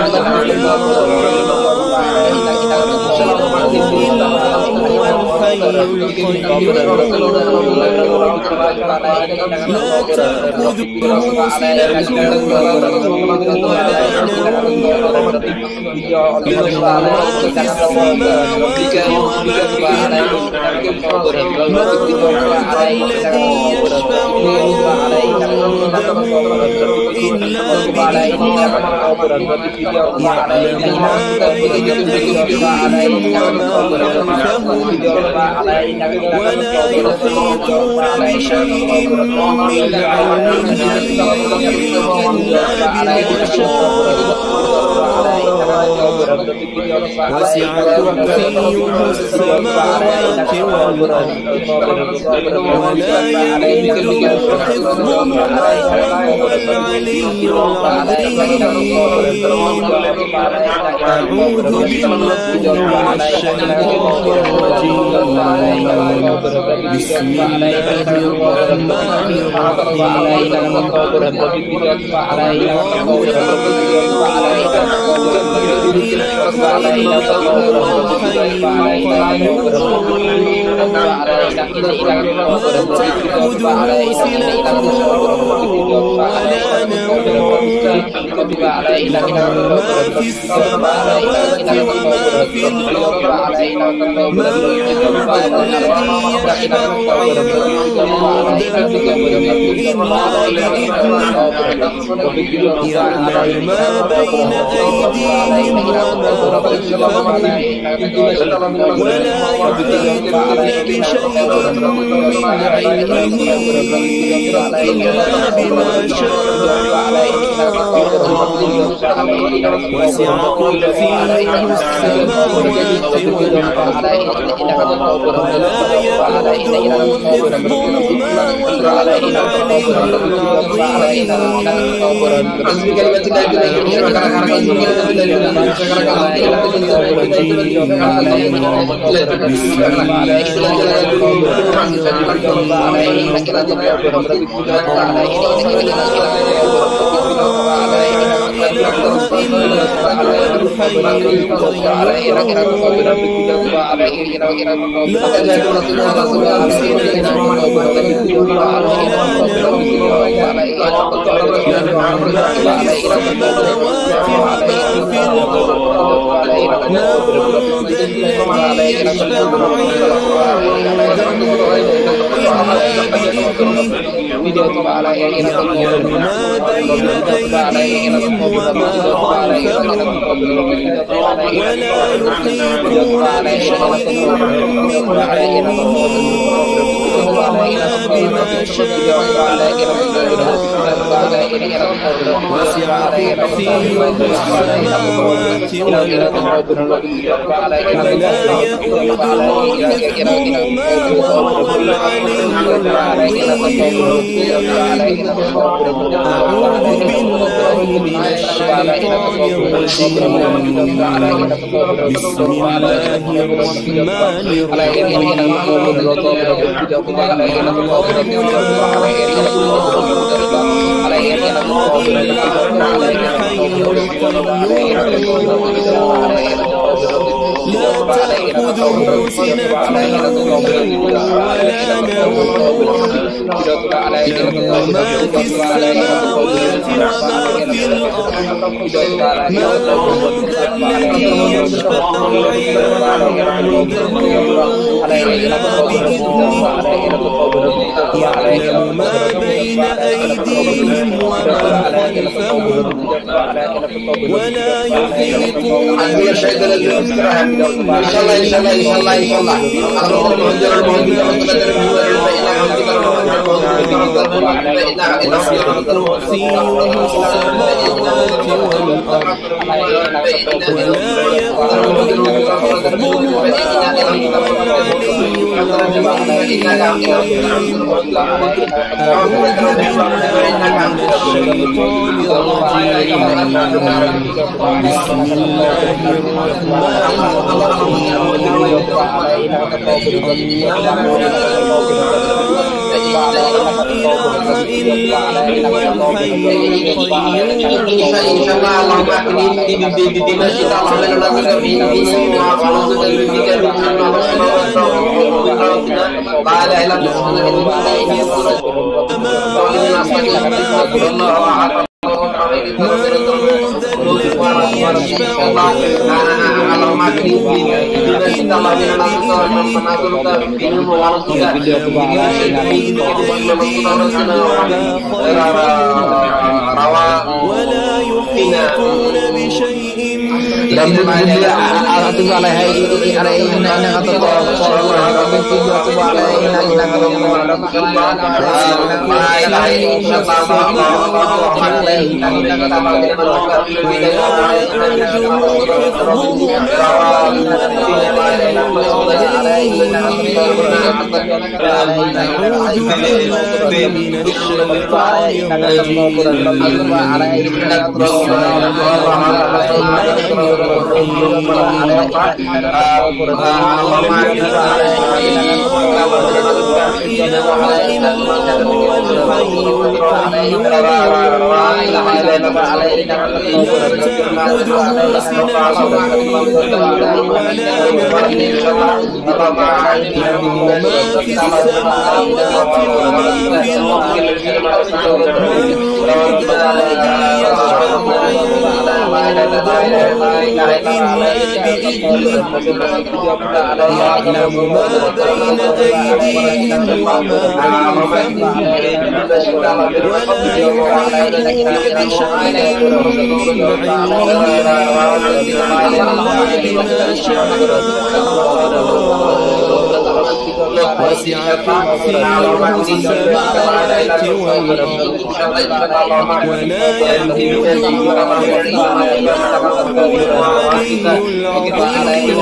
الرحيم الله الحي ولا يحيطون بشيء من علمه إلا بما شاء وسع كرسيه السماوات والأرض ولا يؤوده حفظهما وهو العلي العظيم. أعوذ بالله من الشيطان الرجيم. بسم الله الرحمن الرحيم. في السماوات وما في الأرض من ذا الذي يشفع عنده إلا بإذنه يعلم ما بين أيديهم وما خلفهم ولا يحيطون بشيء من علمه إلا بما شاء وسع كرسيه السماوات والأرض ولا يؤوده حفظهما وهو العلي ولا يحيطون بشيء من علمه إلا بما شاء وسع كرسيه السماوات والأرض ولا يؤوده حفظهما وهو العلي العظيم. أعوذ بالله من الشيطان الرجيم. بسم الله الرحمن الرحيم. لا تأخذه سنة ولا نوم له ما في السماوات وما في الأرض من ذا الذي يشفع عنده إلا بإذنه يعلم ما بين أيديهم وما خلفهم ولا يحيطون بشيء إله إلا هو الحي القيوم من ذا الذي يشفع ولا يحيطون بشيء يعلم ما بين أيديهم وما خلفهم ولا يحيطون بشيء من علمه بما شاء وسع كرسيه السماوات والأرض ولا يئوده العلي العظيم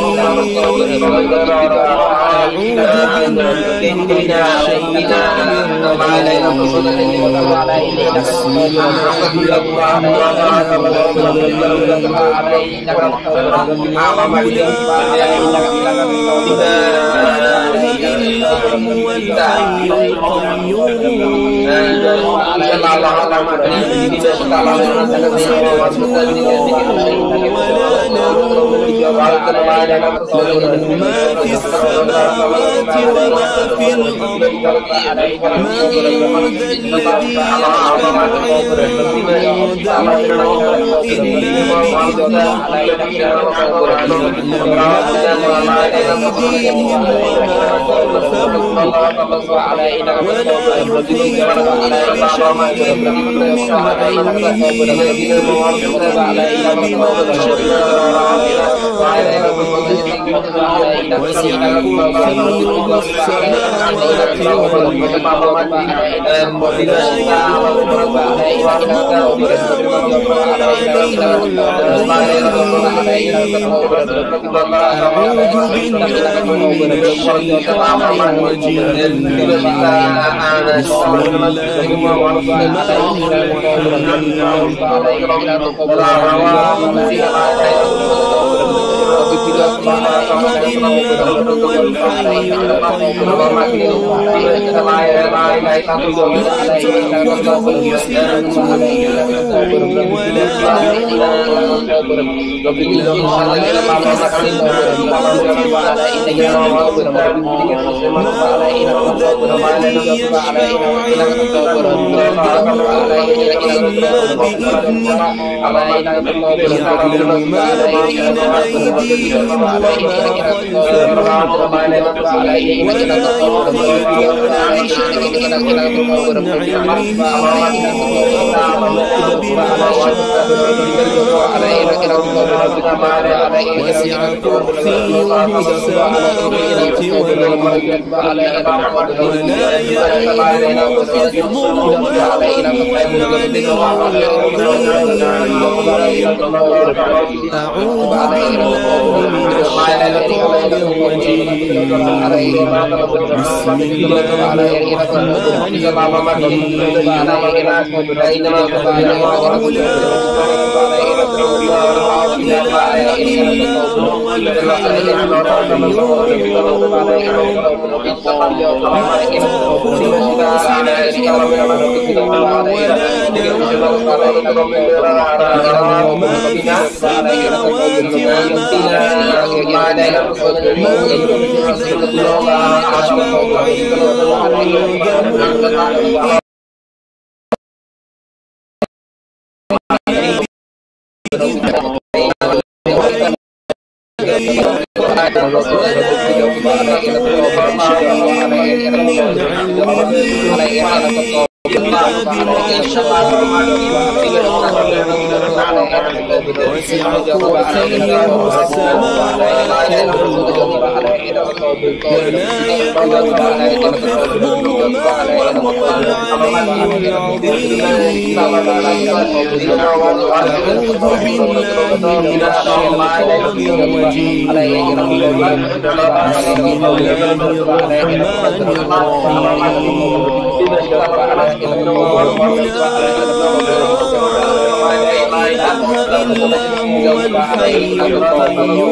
أعوذ بالله من الشيطان الرجيم بسم الله إلا هو الحي القيوم لا تأخذه ولا نوم له ما في السماوات وما في الأرض من ذا الذي يشفع عنده إلا بإذنه يعلم ما بين أيديهم وما خلفهم ولا يحيطون بشيء من علمه إلا بما شاء وسع كرسيه السماوات والأرض ولا يؤوده العلي العظيم أعوذ بالله من الشيطان الرجيم بسم الله الرحمن وسع كرسيه السماوات والأرض ولا يئوده حفظهما وهو العلي العظيم أعوذ بالله من الشيطان الرجيم بسم الله الرحمن الرحيم الله لا إله إلا هو الحي القيوم لا تأخذه سنة ولا نوم له ما في السماوات وما في الأرض من ذا الذي يشفع عنده وسع كرسيه السماوات ولا يؤوده حفظهما وهو العلي العظيم أعوذ بالله من الشيطان الرجيم بسم الله الرحمن الرحيم الله لا إله إلا هو الحي القيوم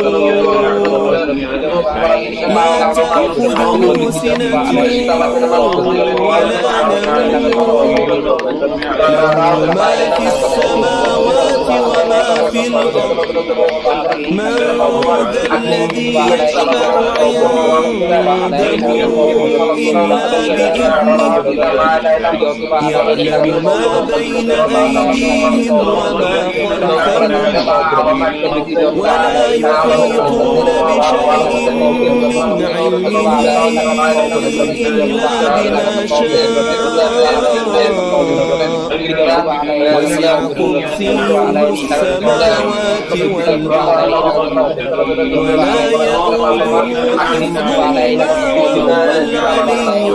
لا تأخذه سنة ولا نوم له ما في السماوات وما في الأرض من ذا الذي يشفع عنده إلا بإذنه يعلم ما بين أيديهم وما خلفهم ولا يحيطون بشيء من علمه إلا بما شاء وسع كرسيه السماوات والأرض ولا يؤوده حفظهما وهو العلي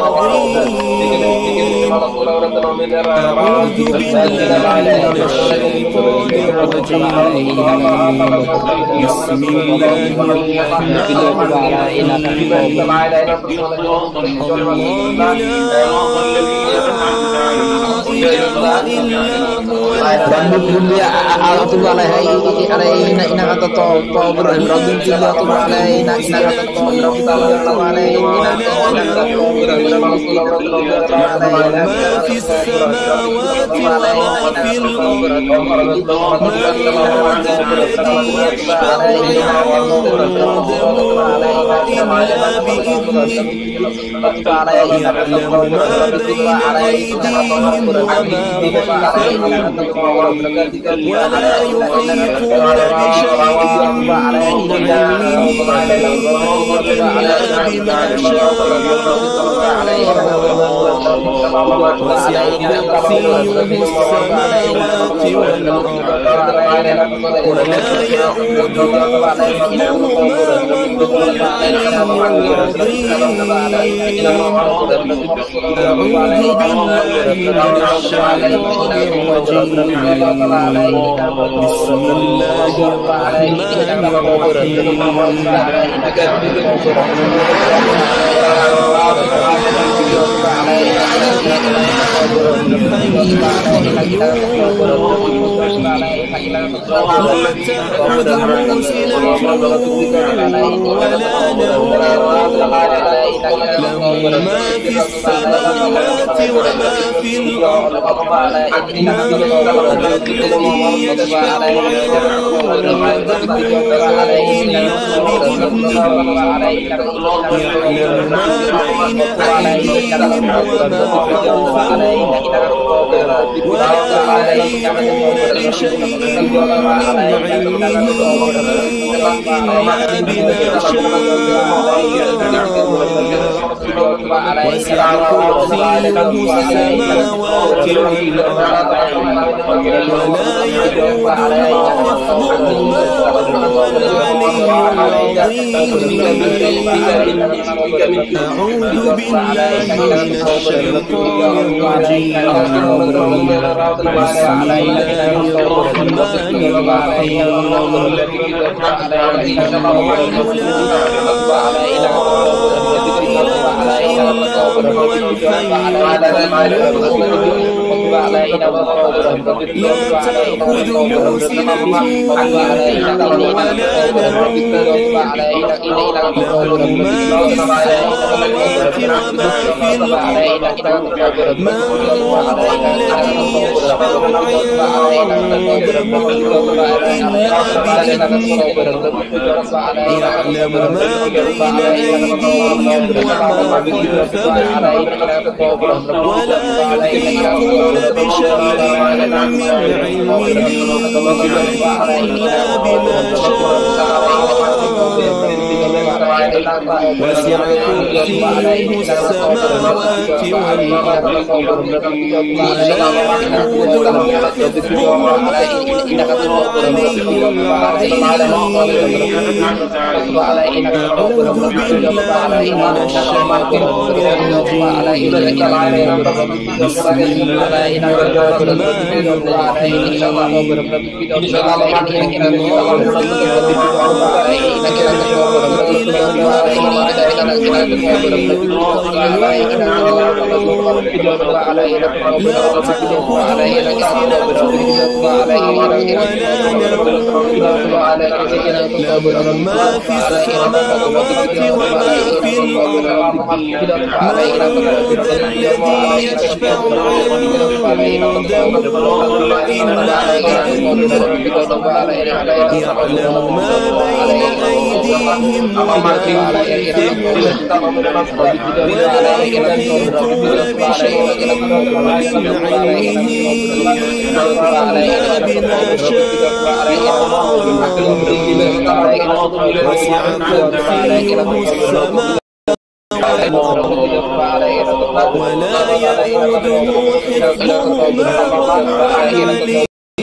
العظيم أعوذ بالله من الشيطان الرجيم بسم الله الرحمن الرحيم الله لا إله إلا هو dan dunia alatu alaihi alaina ina kata to to Ibrahim rabbil jilatu alaina ina kata to Ibrahim alaina ina kata to Ibrahim ما في السماوات وما في الأرض من ذا الذي يشفع عنده إلا بإذنه يعلم ما بين أيديهم وما خلفهم ولا يحيطون بشيء من علمه إلا بما شاء وسع كرسيه السماوات والأرض ولا يؤوده حفظهما وهو العلي العظيم أعوذ بالله من الشيطان الرجيم بسم الله الرحمن الرحيم لا تأخذه سنة ولا نوم له ما في السماوات وما في الأرض من ذا الذي يشفع عنده إلا بإذنه يعلم ما بين أيديهم وما خلفهم ولا يحيطون بشيء من علمه إلا بما شاء وسع كرسيه السماوات والأرض ولا يؤوده حفظهما وهو العلي العظيم أعوذ بالله من الشيطان الرجيم بسم الله الرحمن الرحيم الله لا إله إلا هو الحي القيوم لا تأخذه سنة ولا نوم له ما في السماوات وما في الأرض من ذا الذي يشفع عنده إلا بإذنه يعلم ما بين أيديهم وما خلفهم ولا يحيطون بشيء من علمه إلا بما شاء وسع كرسيه السماوات والأرض ولا يؤوده حفظهما وهو العلي العظيم أعوذ بالله من الشيطان الرجيم بسم الله الرحمن الرحيم ما في السماوات وما في الأرض من ذا الذي يشفع عنده إلا بإذنه يعلم ما بين أيديهم وما خلفهم ولا يحيطون بشيء من علمه إلا بما شاء وسع كرسيه السماوات ولا يؤوده حفظهما وهو العلي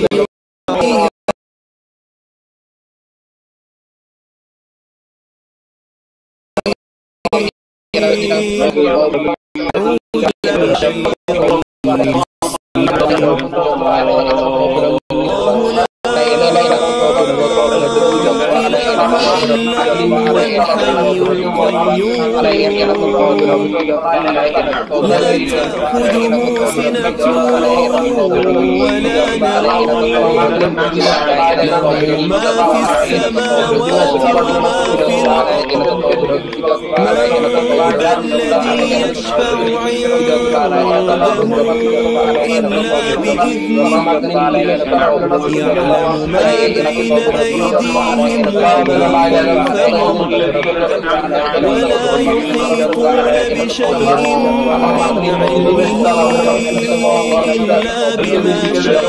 لا تأخذه سنة ولا نوم له ما في السماوات وما في الأرض من ذا الذي يشفع عنده إلا بإذنه يعلم ما بين أيديهم وما خلفهم ولا يحيطون بشيء من علمه إلا بما شاء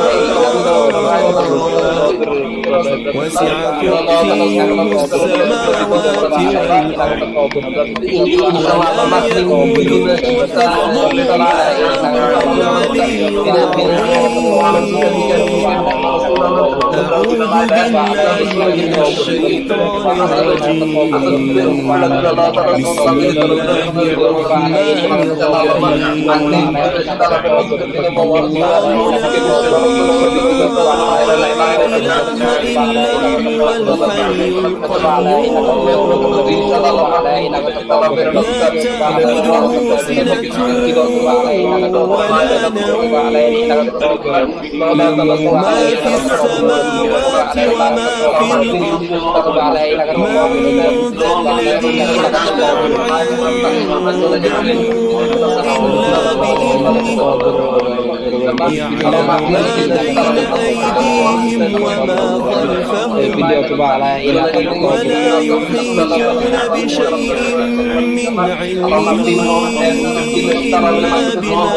وسع كرسيه السماوات والأرض ولا يؤوده حفظهما وهو العلي أعوذ بالله من الشيطان الرجيم بسم الله الرحمن الرحيم الله لا إله إلا هو الحي القيوم لا تأخذه سنة ولا نوم له ما في السماوات وما في الأرض من ذا الذي يشفع عنده إلا بإذنه يعلم ما بين أيديهم وما خلفهم ولا يحيطون بشيء من علمه إلا بما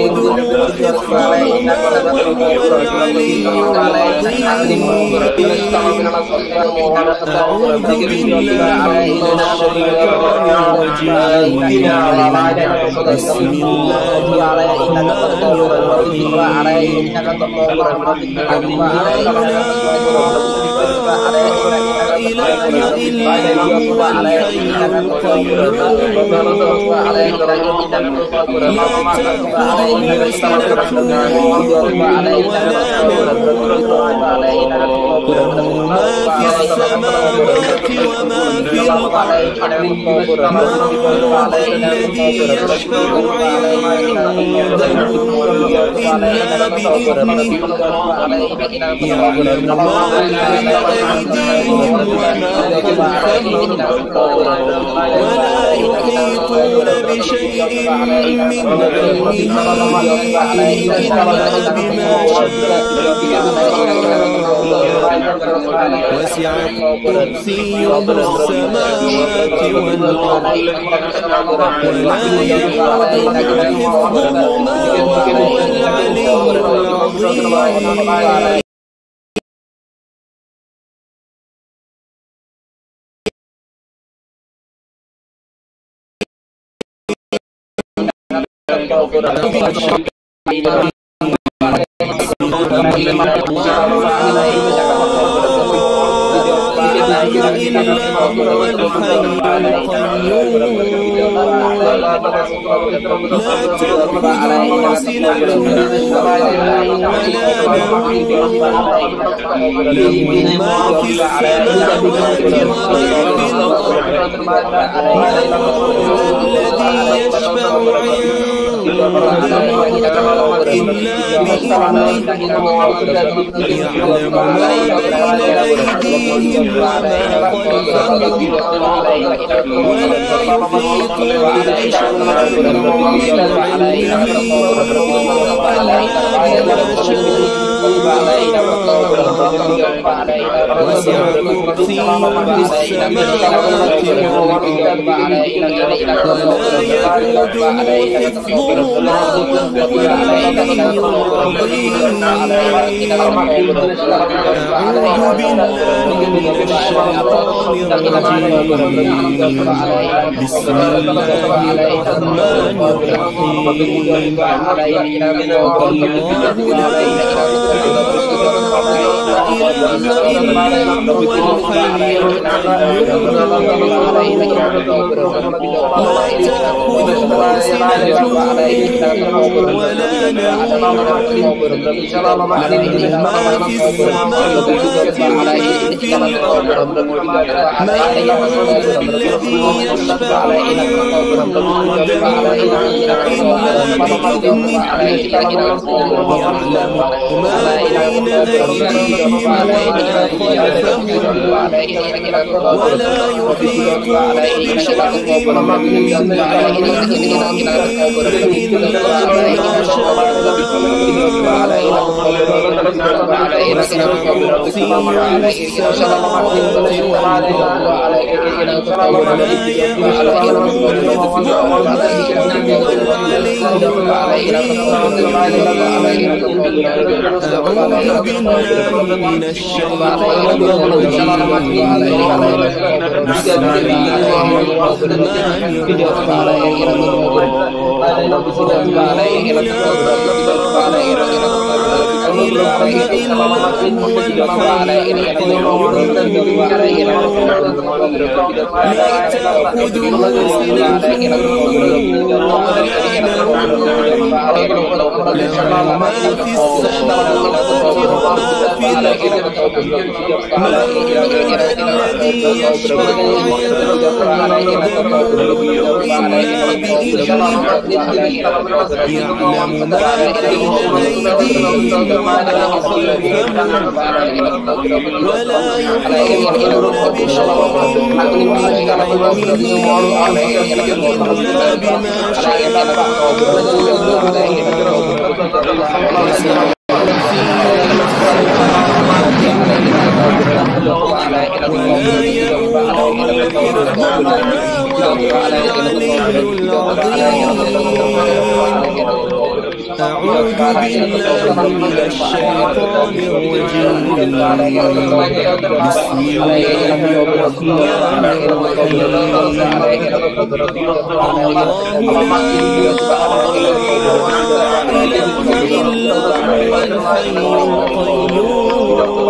شاء أعوذ بالله من الشيطان الرجيم بسم الله الرحمن الرحيم لا إله إلا هو الحي القيوم لا تأخذه سنة ولا نوم له ما في السماوات وما في الأرض من ذا الذي يشفع عنده إلا بإذنه يعلم ما بين أيديهم وما خلفهم ولا يحيطون بشيء من علمه إلا بما شاء وسع كرسيه السماوات والأرض ولا يؤوده حفظهما وهو العلي العظيم إلا هو الحي القيوم لا تأخذه سنة ولا نوم له ما في السماوات وما في الأرض من الذي يشفع عنده إلا بإذنه يعلم ما بين أيديهم وما خلفهم ولا يحيطون بشيء من علمه إلا بما شاء وسع كرسيه السماوات والأرض ولا يؤوده حفظهما وهو العلي العظيم أعوذ بالله من الشيطان الرجيم بسم الله الرحمن الرحيم الله لا إله إلا هو الحي القيوم لا تأخذه سنة ولا نوم له ما في السماوات وما في الأرض من ذا الذي يشفع عنده إلا بإذنه يعلم ما بين أيديهم وما خلفهم ولا يحيطون بشيء من علمه إلا بما شاء وسع كرسيه السماوات والأرض ولا يؤوده حفظهما وهو العلي أعوذ بالله من الشيطان الرجيم بسم الله الرحمن الرحيم لا إله إلا هو الحي القيوم لا تأخذه سنة ولا نوم له ما في السماوات وما في الأرض من ذا الذي يشفع عنده إلا بإذنه يعلم ما بين أيديهم وما خلفهم ولا يحيطون بشيء من علمه إلا بما شاء ولا يؤوده حفظهما وهو العلي العظيم أعوذ أعوذ بالله من الشيطان الرجيم بسم الله الرحمن الرحيم الله لا إله إلا هو الحي القيوم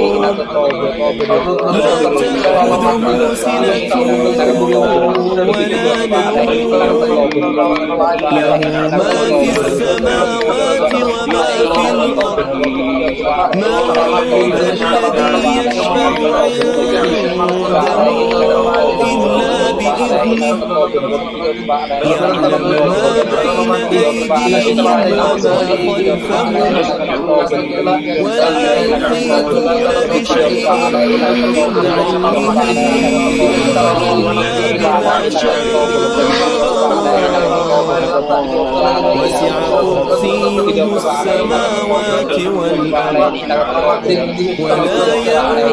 لا تأخذه سنة ولا نوم له ما في السماوات وما في الأرض من ذا الذي يشفع عنده إلا بإذنه يعلم ما بين أيديهم وما خلفهم ولا يحيطون بشيء من علمه إلا بما شاء وسع كرسيه السماوات والأرض ولا يؤوده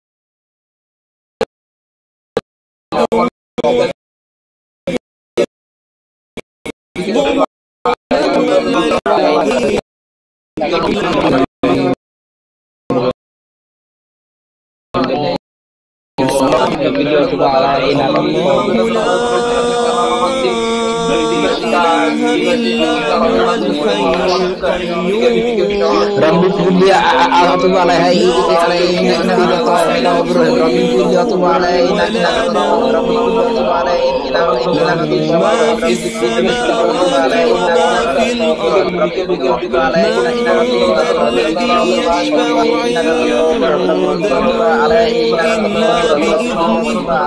Rabbi kuliya a'atu alaihi alaihi inna Allah Rabbi kuliya tu alaihi inna Allah Rabbi kuliya tu alaihi inna Allah ما في السماوات وما في الأرض من ذا الذي يشفع عنده إلا بإذنه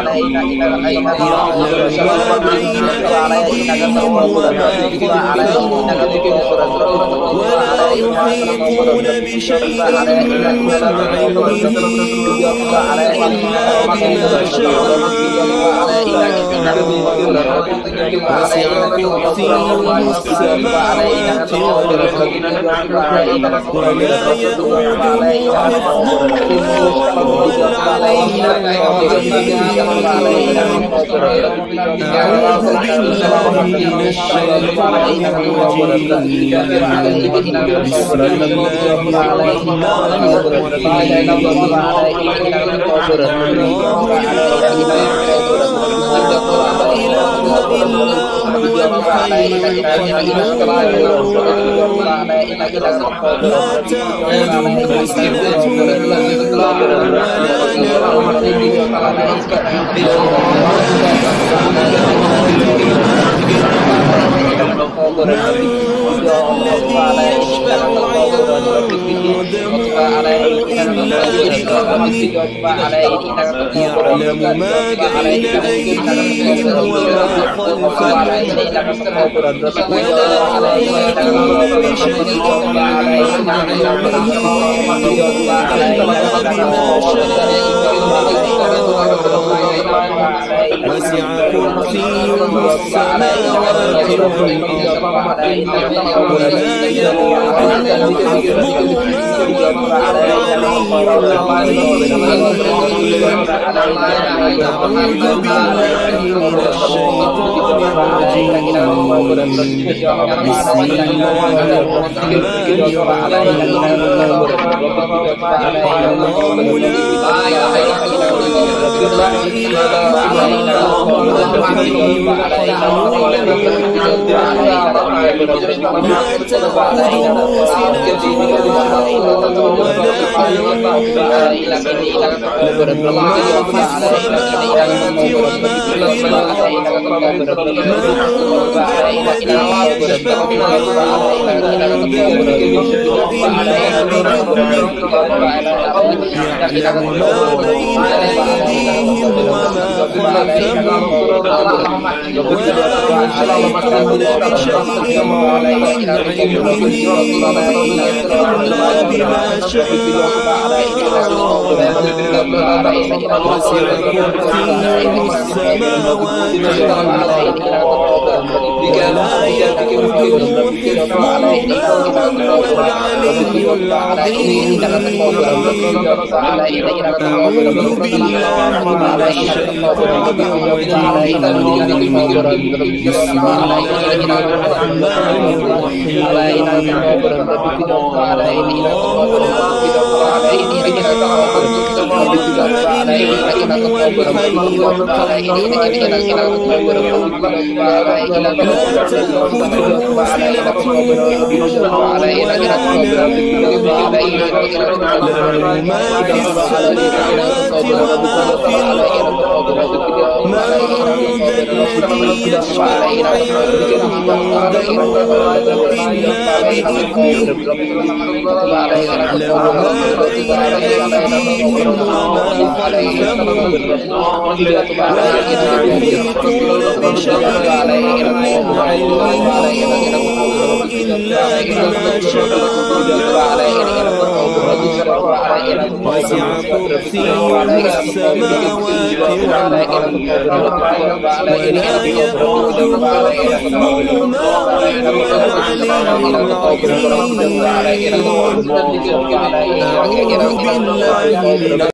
يعلم ما بين أيديهم وما خلفهم ولا يحيطون بشيء من علمه إلا بما شاء وسع كرسيه السماوات والأرض ولا يؤوده حفظهما وهو العلي العظيم أعوذ بالله من الشيطان الرجيم بسم الله الرحمن الرحيم الله لا إله إلا هو الحي القيوم لا تأخذه سنة ولا نوم له ما في السماوات وما في الأرض من ذا الذي يشفع عنده إلا بإذنه يعلم ما بين أيديهم وما خلفهم ولا يحيطون بشيء من علمه إلا بما شاء وسع كرسيه السماوات والأرض ولا يؤوده حفظهما وهو العلي العظيم أعوذ بالله من الشيطان الرجيم بسم الله الرحمن الرحيم الله لا إله إلا هو الحي القيوم لا تأخذه سنة ولا نوم له ما في السماوات وما في الأرض من ذا الذي يشفع عنده إلا بإذنه يعلم ما بين أيديهم وما خلفهم ولا يحيطون بشيء من علمه إلا بما شاء وسع كرسيه السماوات والأرض ولا يؤوده جنوده حفظه وهو العلي العظيم أعوذ بالله من الشيطان الرجيم بسم الله الرحمن الرحيم الله لا وسع كرسيه السماوات والأرض ولا يؤوده حفظهما وهو العلي العظيم أعوذ بالله من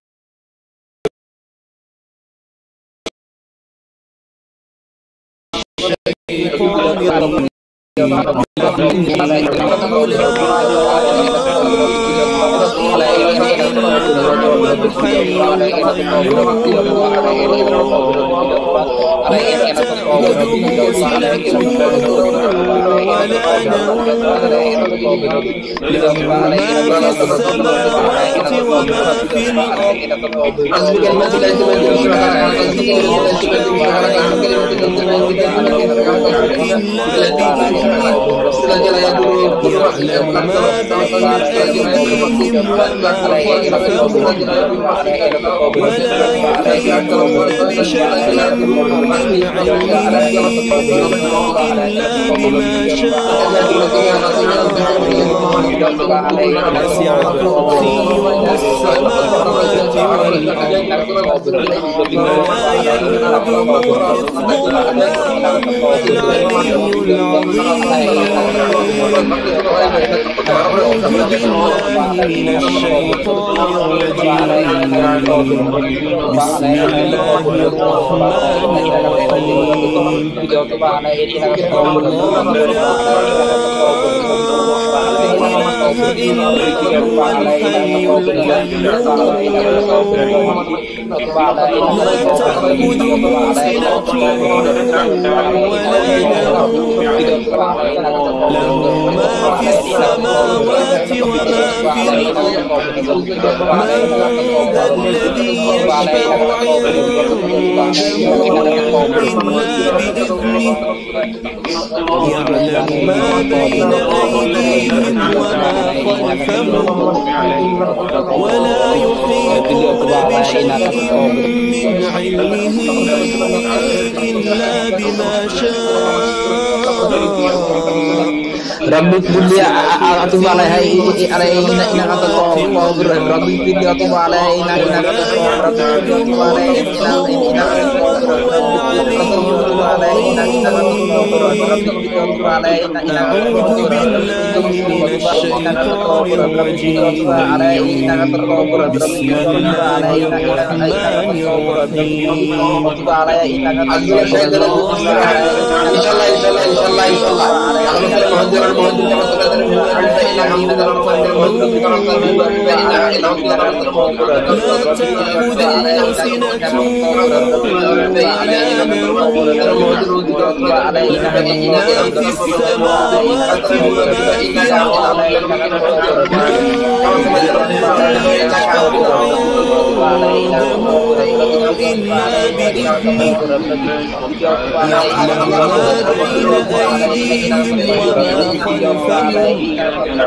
Rabbi Budia atau alaihi alaihi nak nak atau kau kau ber Rabbi Budia atau alaihi nak nak atau kau Rabbi Budia alaihi nak nak atau alaihi nak nak atau kau Rabbi Budia alaihi nak nak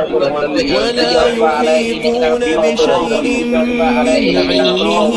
ولا يحيطون بشيء من علمه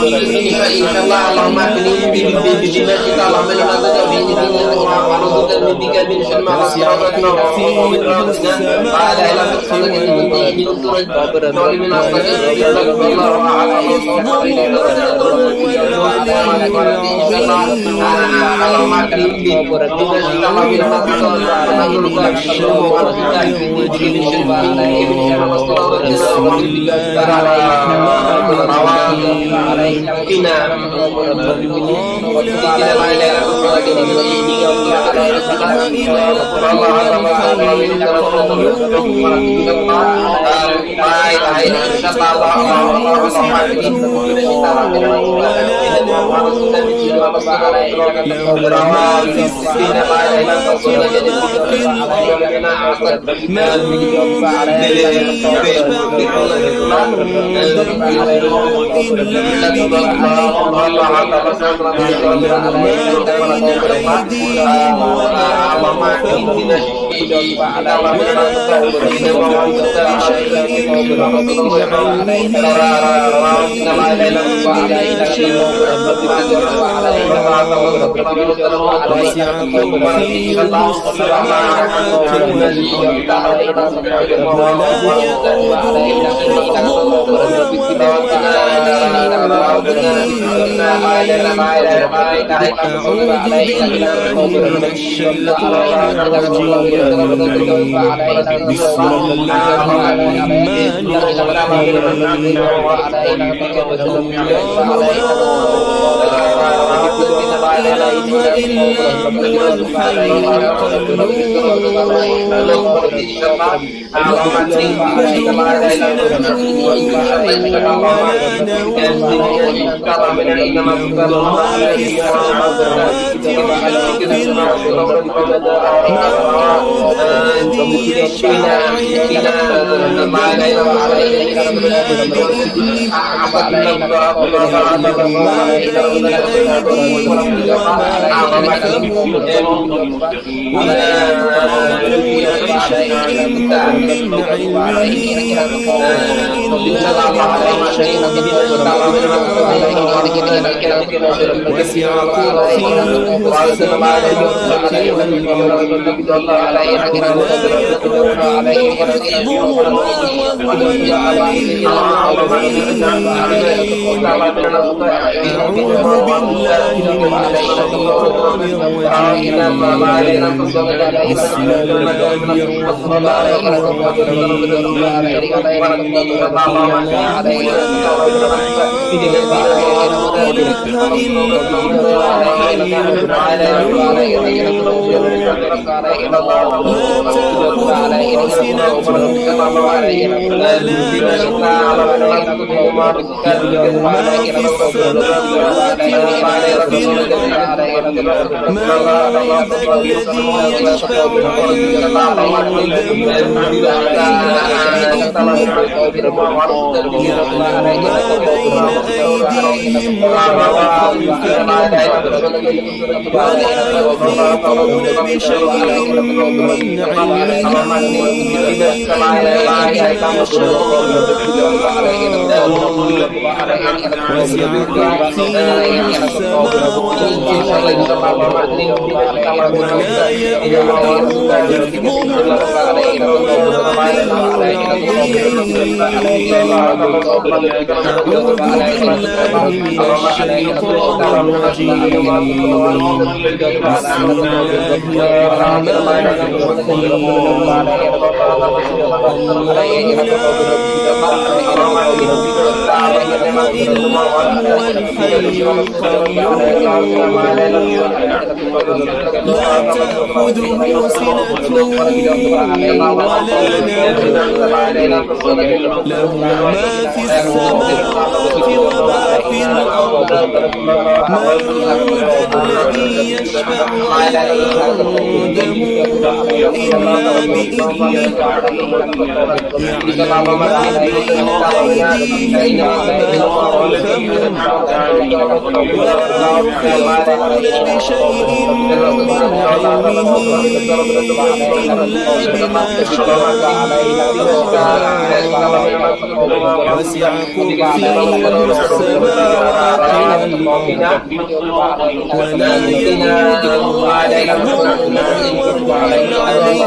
وسع كرسيه السماوات والأرض ولا يؤوده حفظهما وهو العلي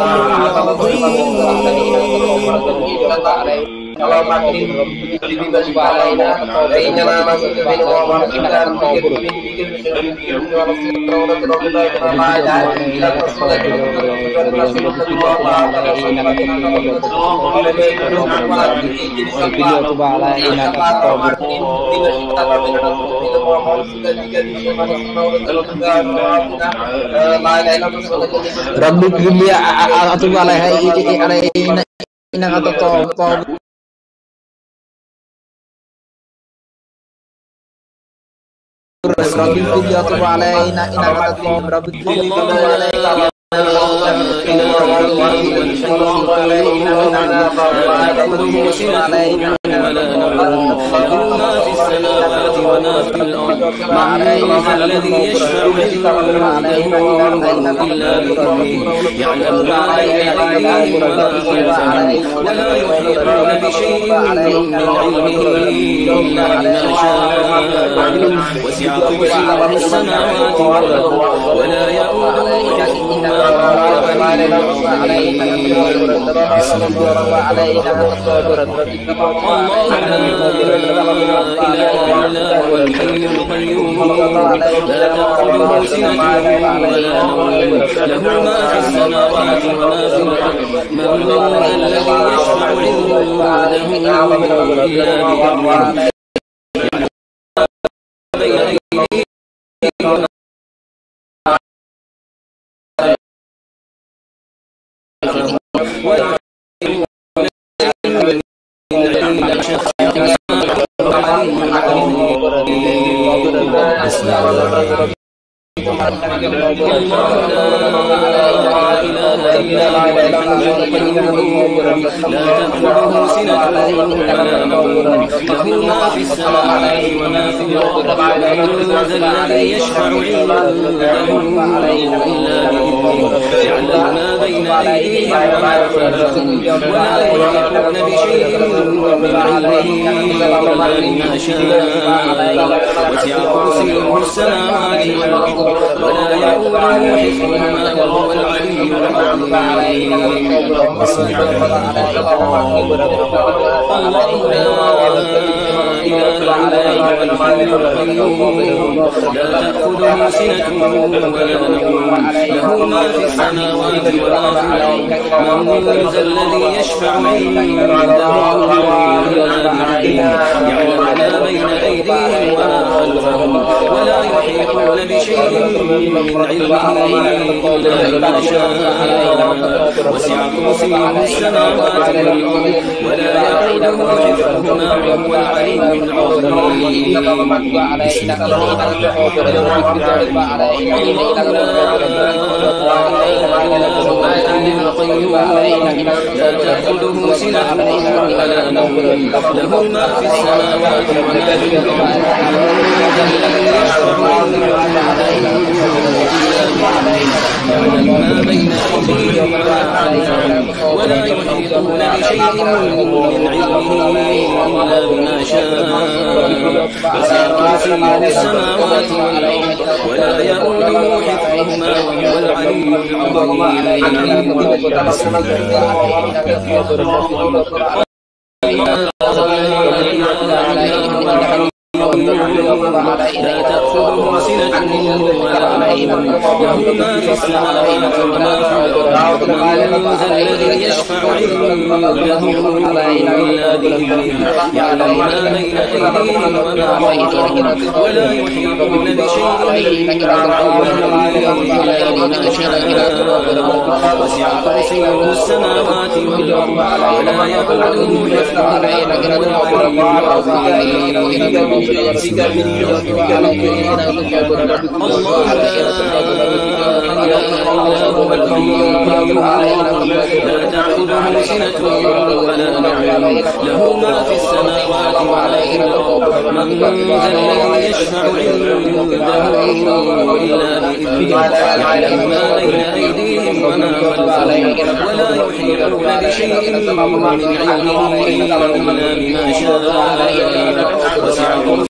العظيم. kalau makin tiba-tiba alaina kayaknya nama sebenarnya orang kita bikin bikin Rabbi kuliah atau alaihi alaina inang atau top Rabbi kuliah atau alaina inang atau top Rabbi kuliah atau alaina الذي يشفع عنده إلا بإذنه يعلم ما بين أيديهم وما خلفهم ولا يحيطون بشيء من علمه إلا بما شاء وسع كرسيه السماوات والأرض ولا يؤوده حفظهما وهو العلي العظيم. الله لا إله إلا هو الحي القيوم لا تأخذه سنة ولا نوم له ما في السماوات وما في الأرض من ذا الذي يشفع عنده إلا بإذنه بين أيديهم لا تأخذه سنة ولا نوم له ما في السماوات وما في الأرض من ذا الذي يشفع عنده إلا بإذنه يعلم ما بين أيديهم وما خلفهم ولا يحيطون بشيء من علمه إلا بما شاء وسع كرسيه السماوات والأرض ولا يؤوده حفظهما وهو العلي العظيم. الله لا إله إلا هو الحي القيوم لا تأخذه سنة ولا نوم له ما في السماوات وما في الأرض من ذا الذي يشفع عنده إلا بإذنه يعلم ما بين أيديهم وما خلفهم ولا يحيطون بشيء من علمه إلا بما شاء وسع كرسيه السماوات والأرض ولا يؤوده حفظهما وهو العلي العظيم. لا تأخذه سنة ولا نوم له ما في السماوات وما في الأرض الذي يشفع عنده يعلم ما بين أيديهم وما خلفهم ولا يحيطون بشيء من علمه إلا بما شاء وسع كرسيه السماوات والأرض ولا يؤوده حفظهما وهو العلي العظيم. لا تأخذه سنة ولا نوم له ما في السماوات وما في الأرض من ذا الذي يشفع عنده إلا بإذنه يعلم ما بين أيديهم وما خلفهم ولا يحيطون بشيء من علمه إلا بما شاء وسع كرسيه السماوات والأرض ولا يؤوده حفظهما وهو العلي العظيم. الله لا إله إلا هو الحي القيوم لا تأخذه سنة ولا نوم له ما في السماوات وما في الأرض من ذا الذي يشفع عنده إلا بإذنه يعلم ما بين أيديهم وما خلفهم ولا يحيطون بشيء من علمه إلا بما شاء وسع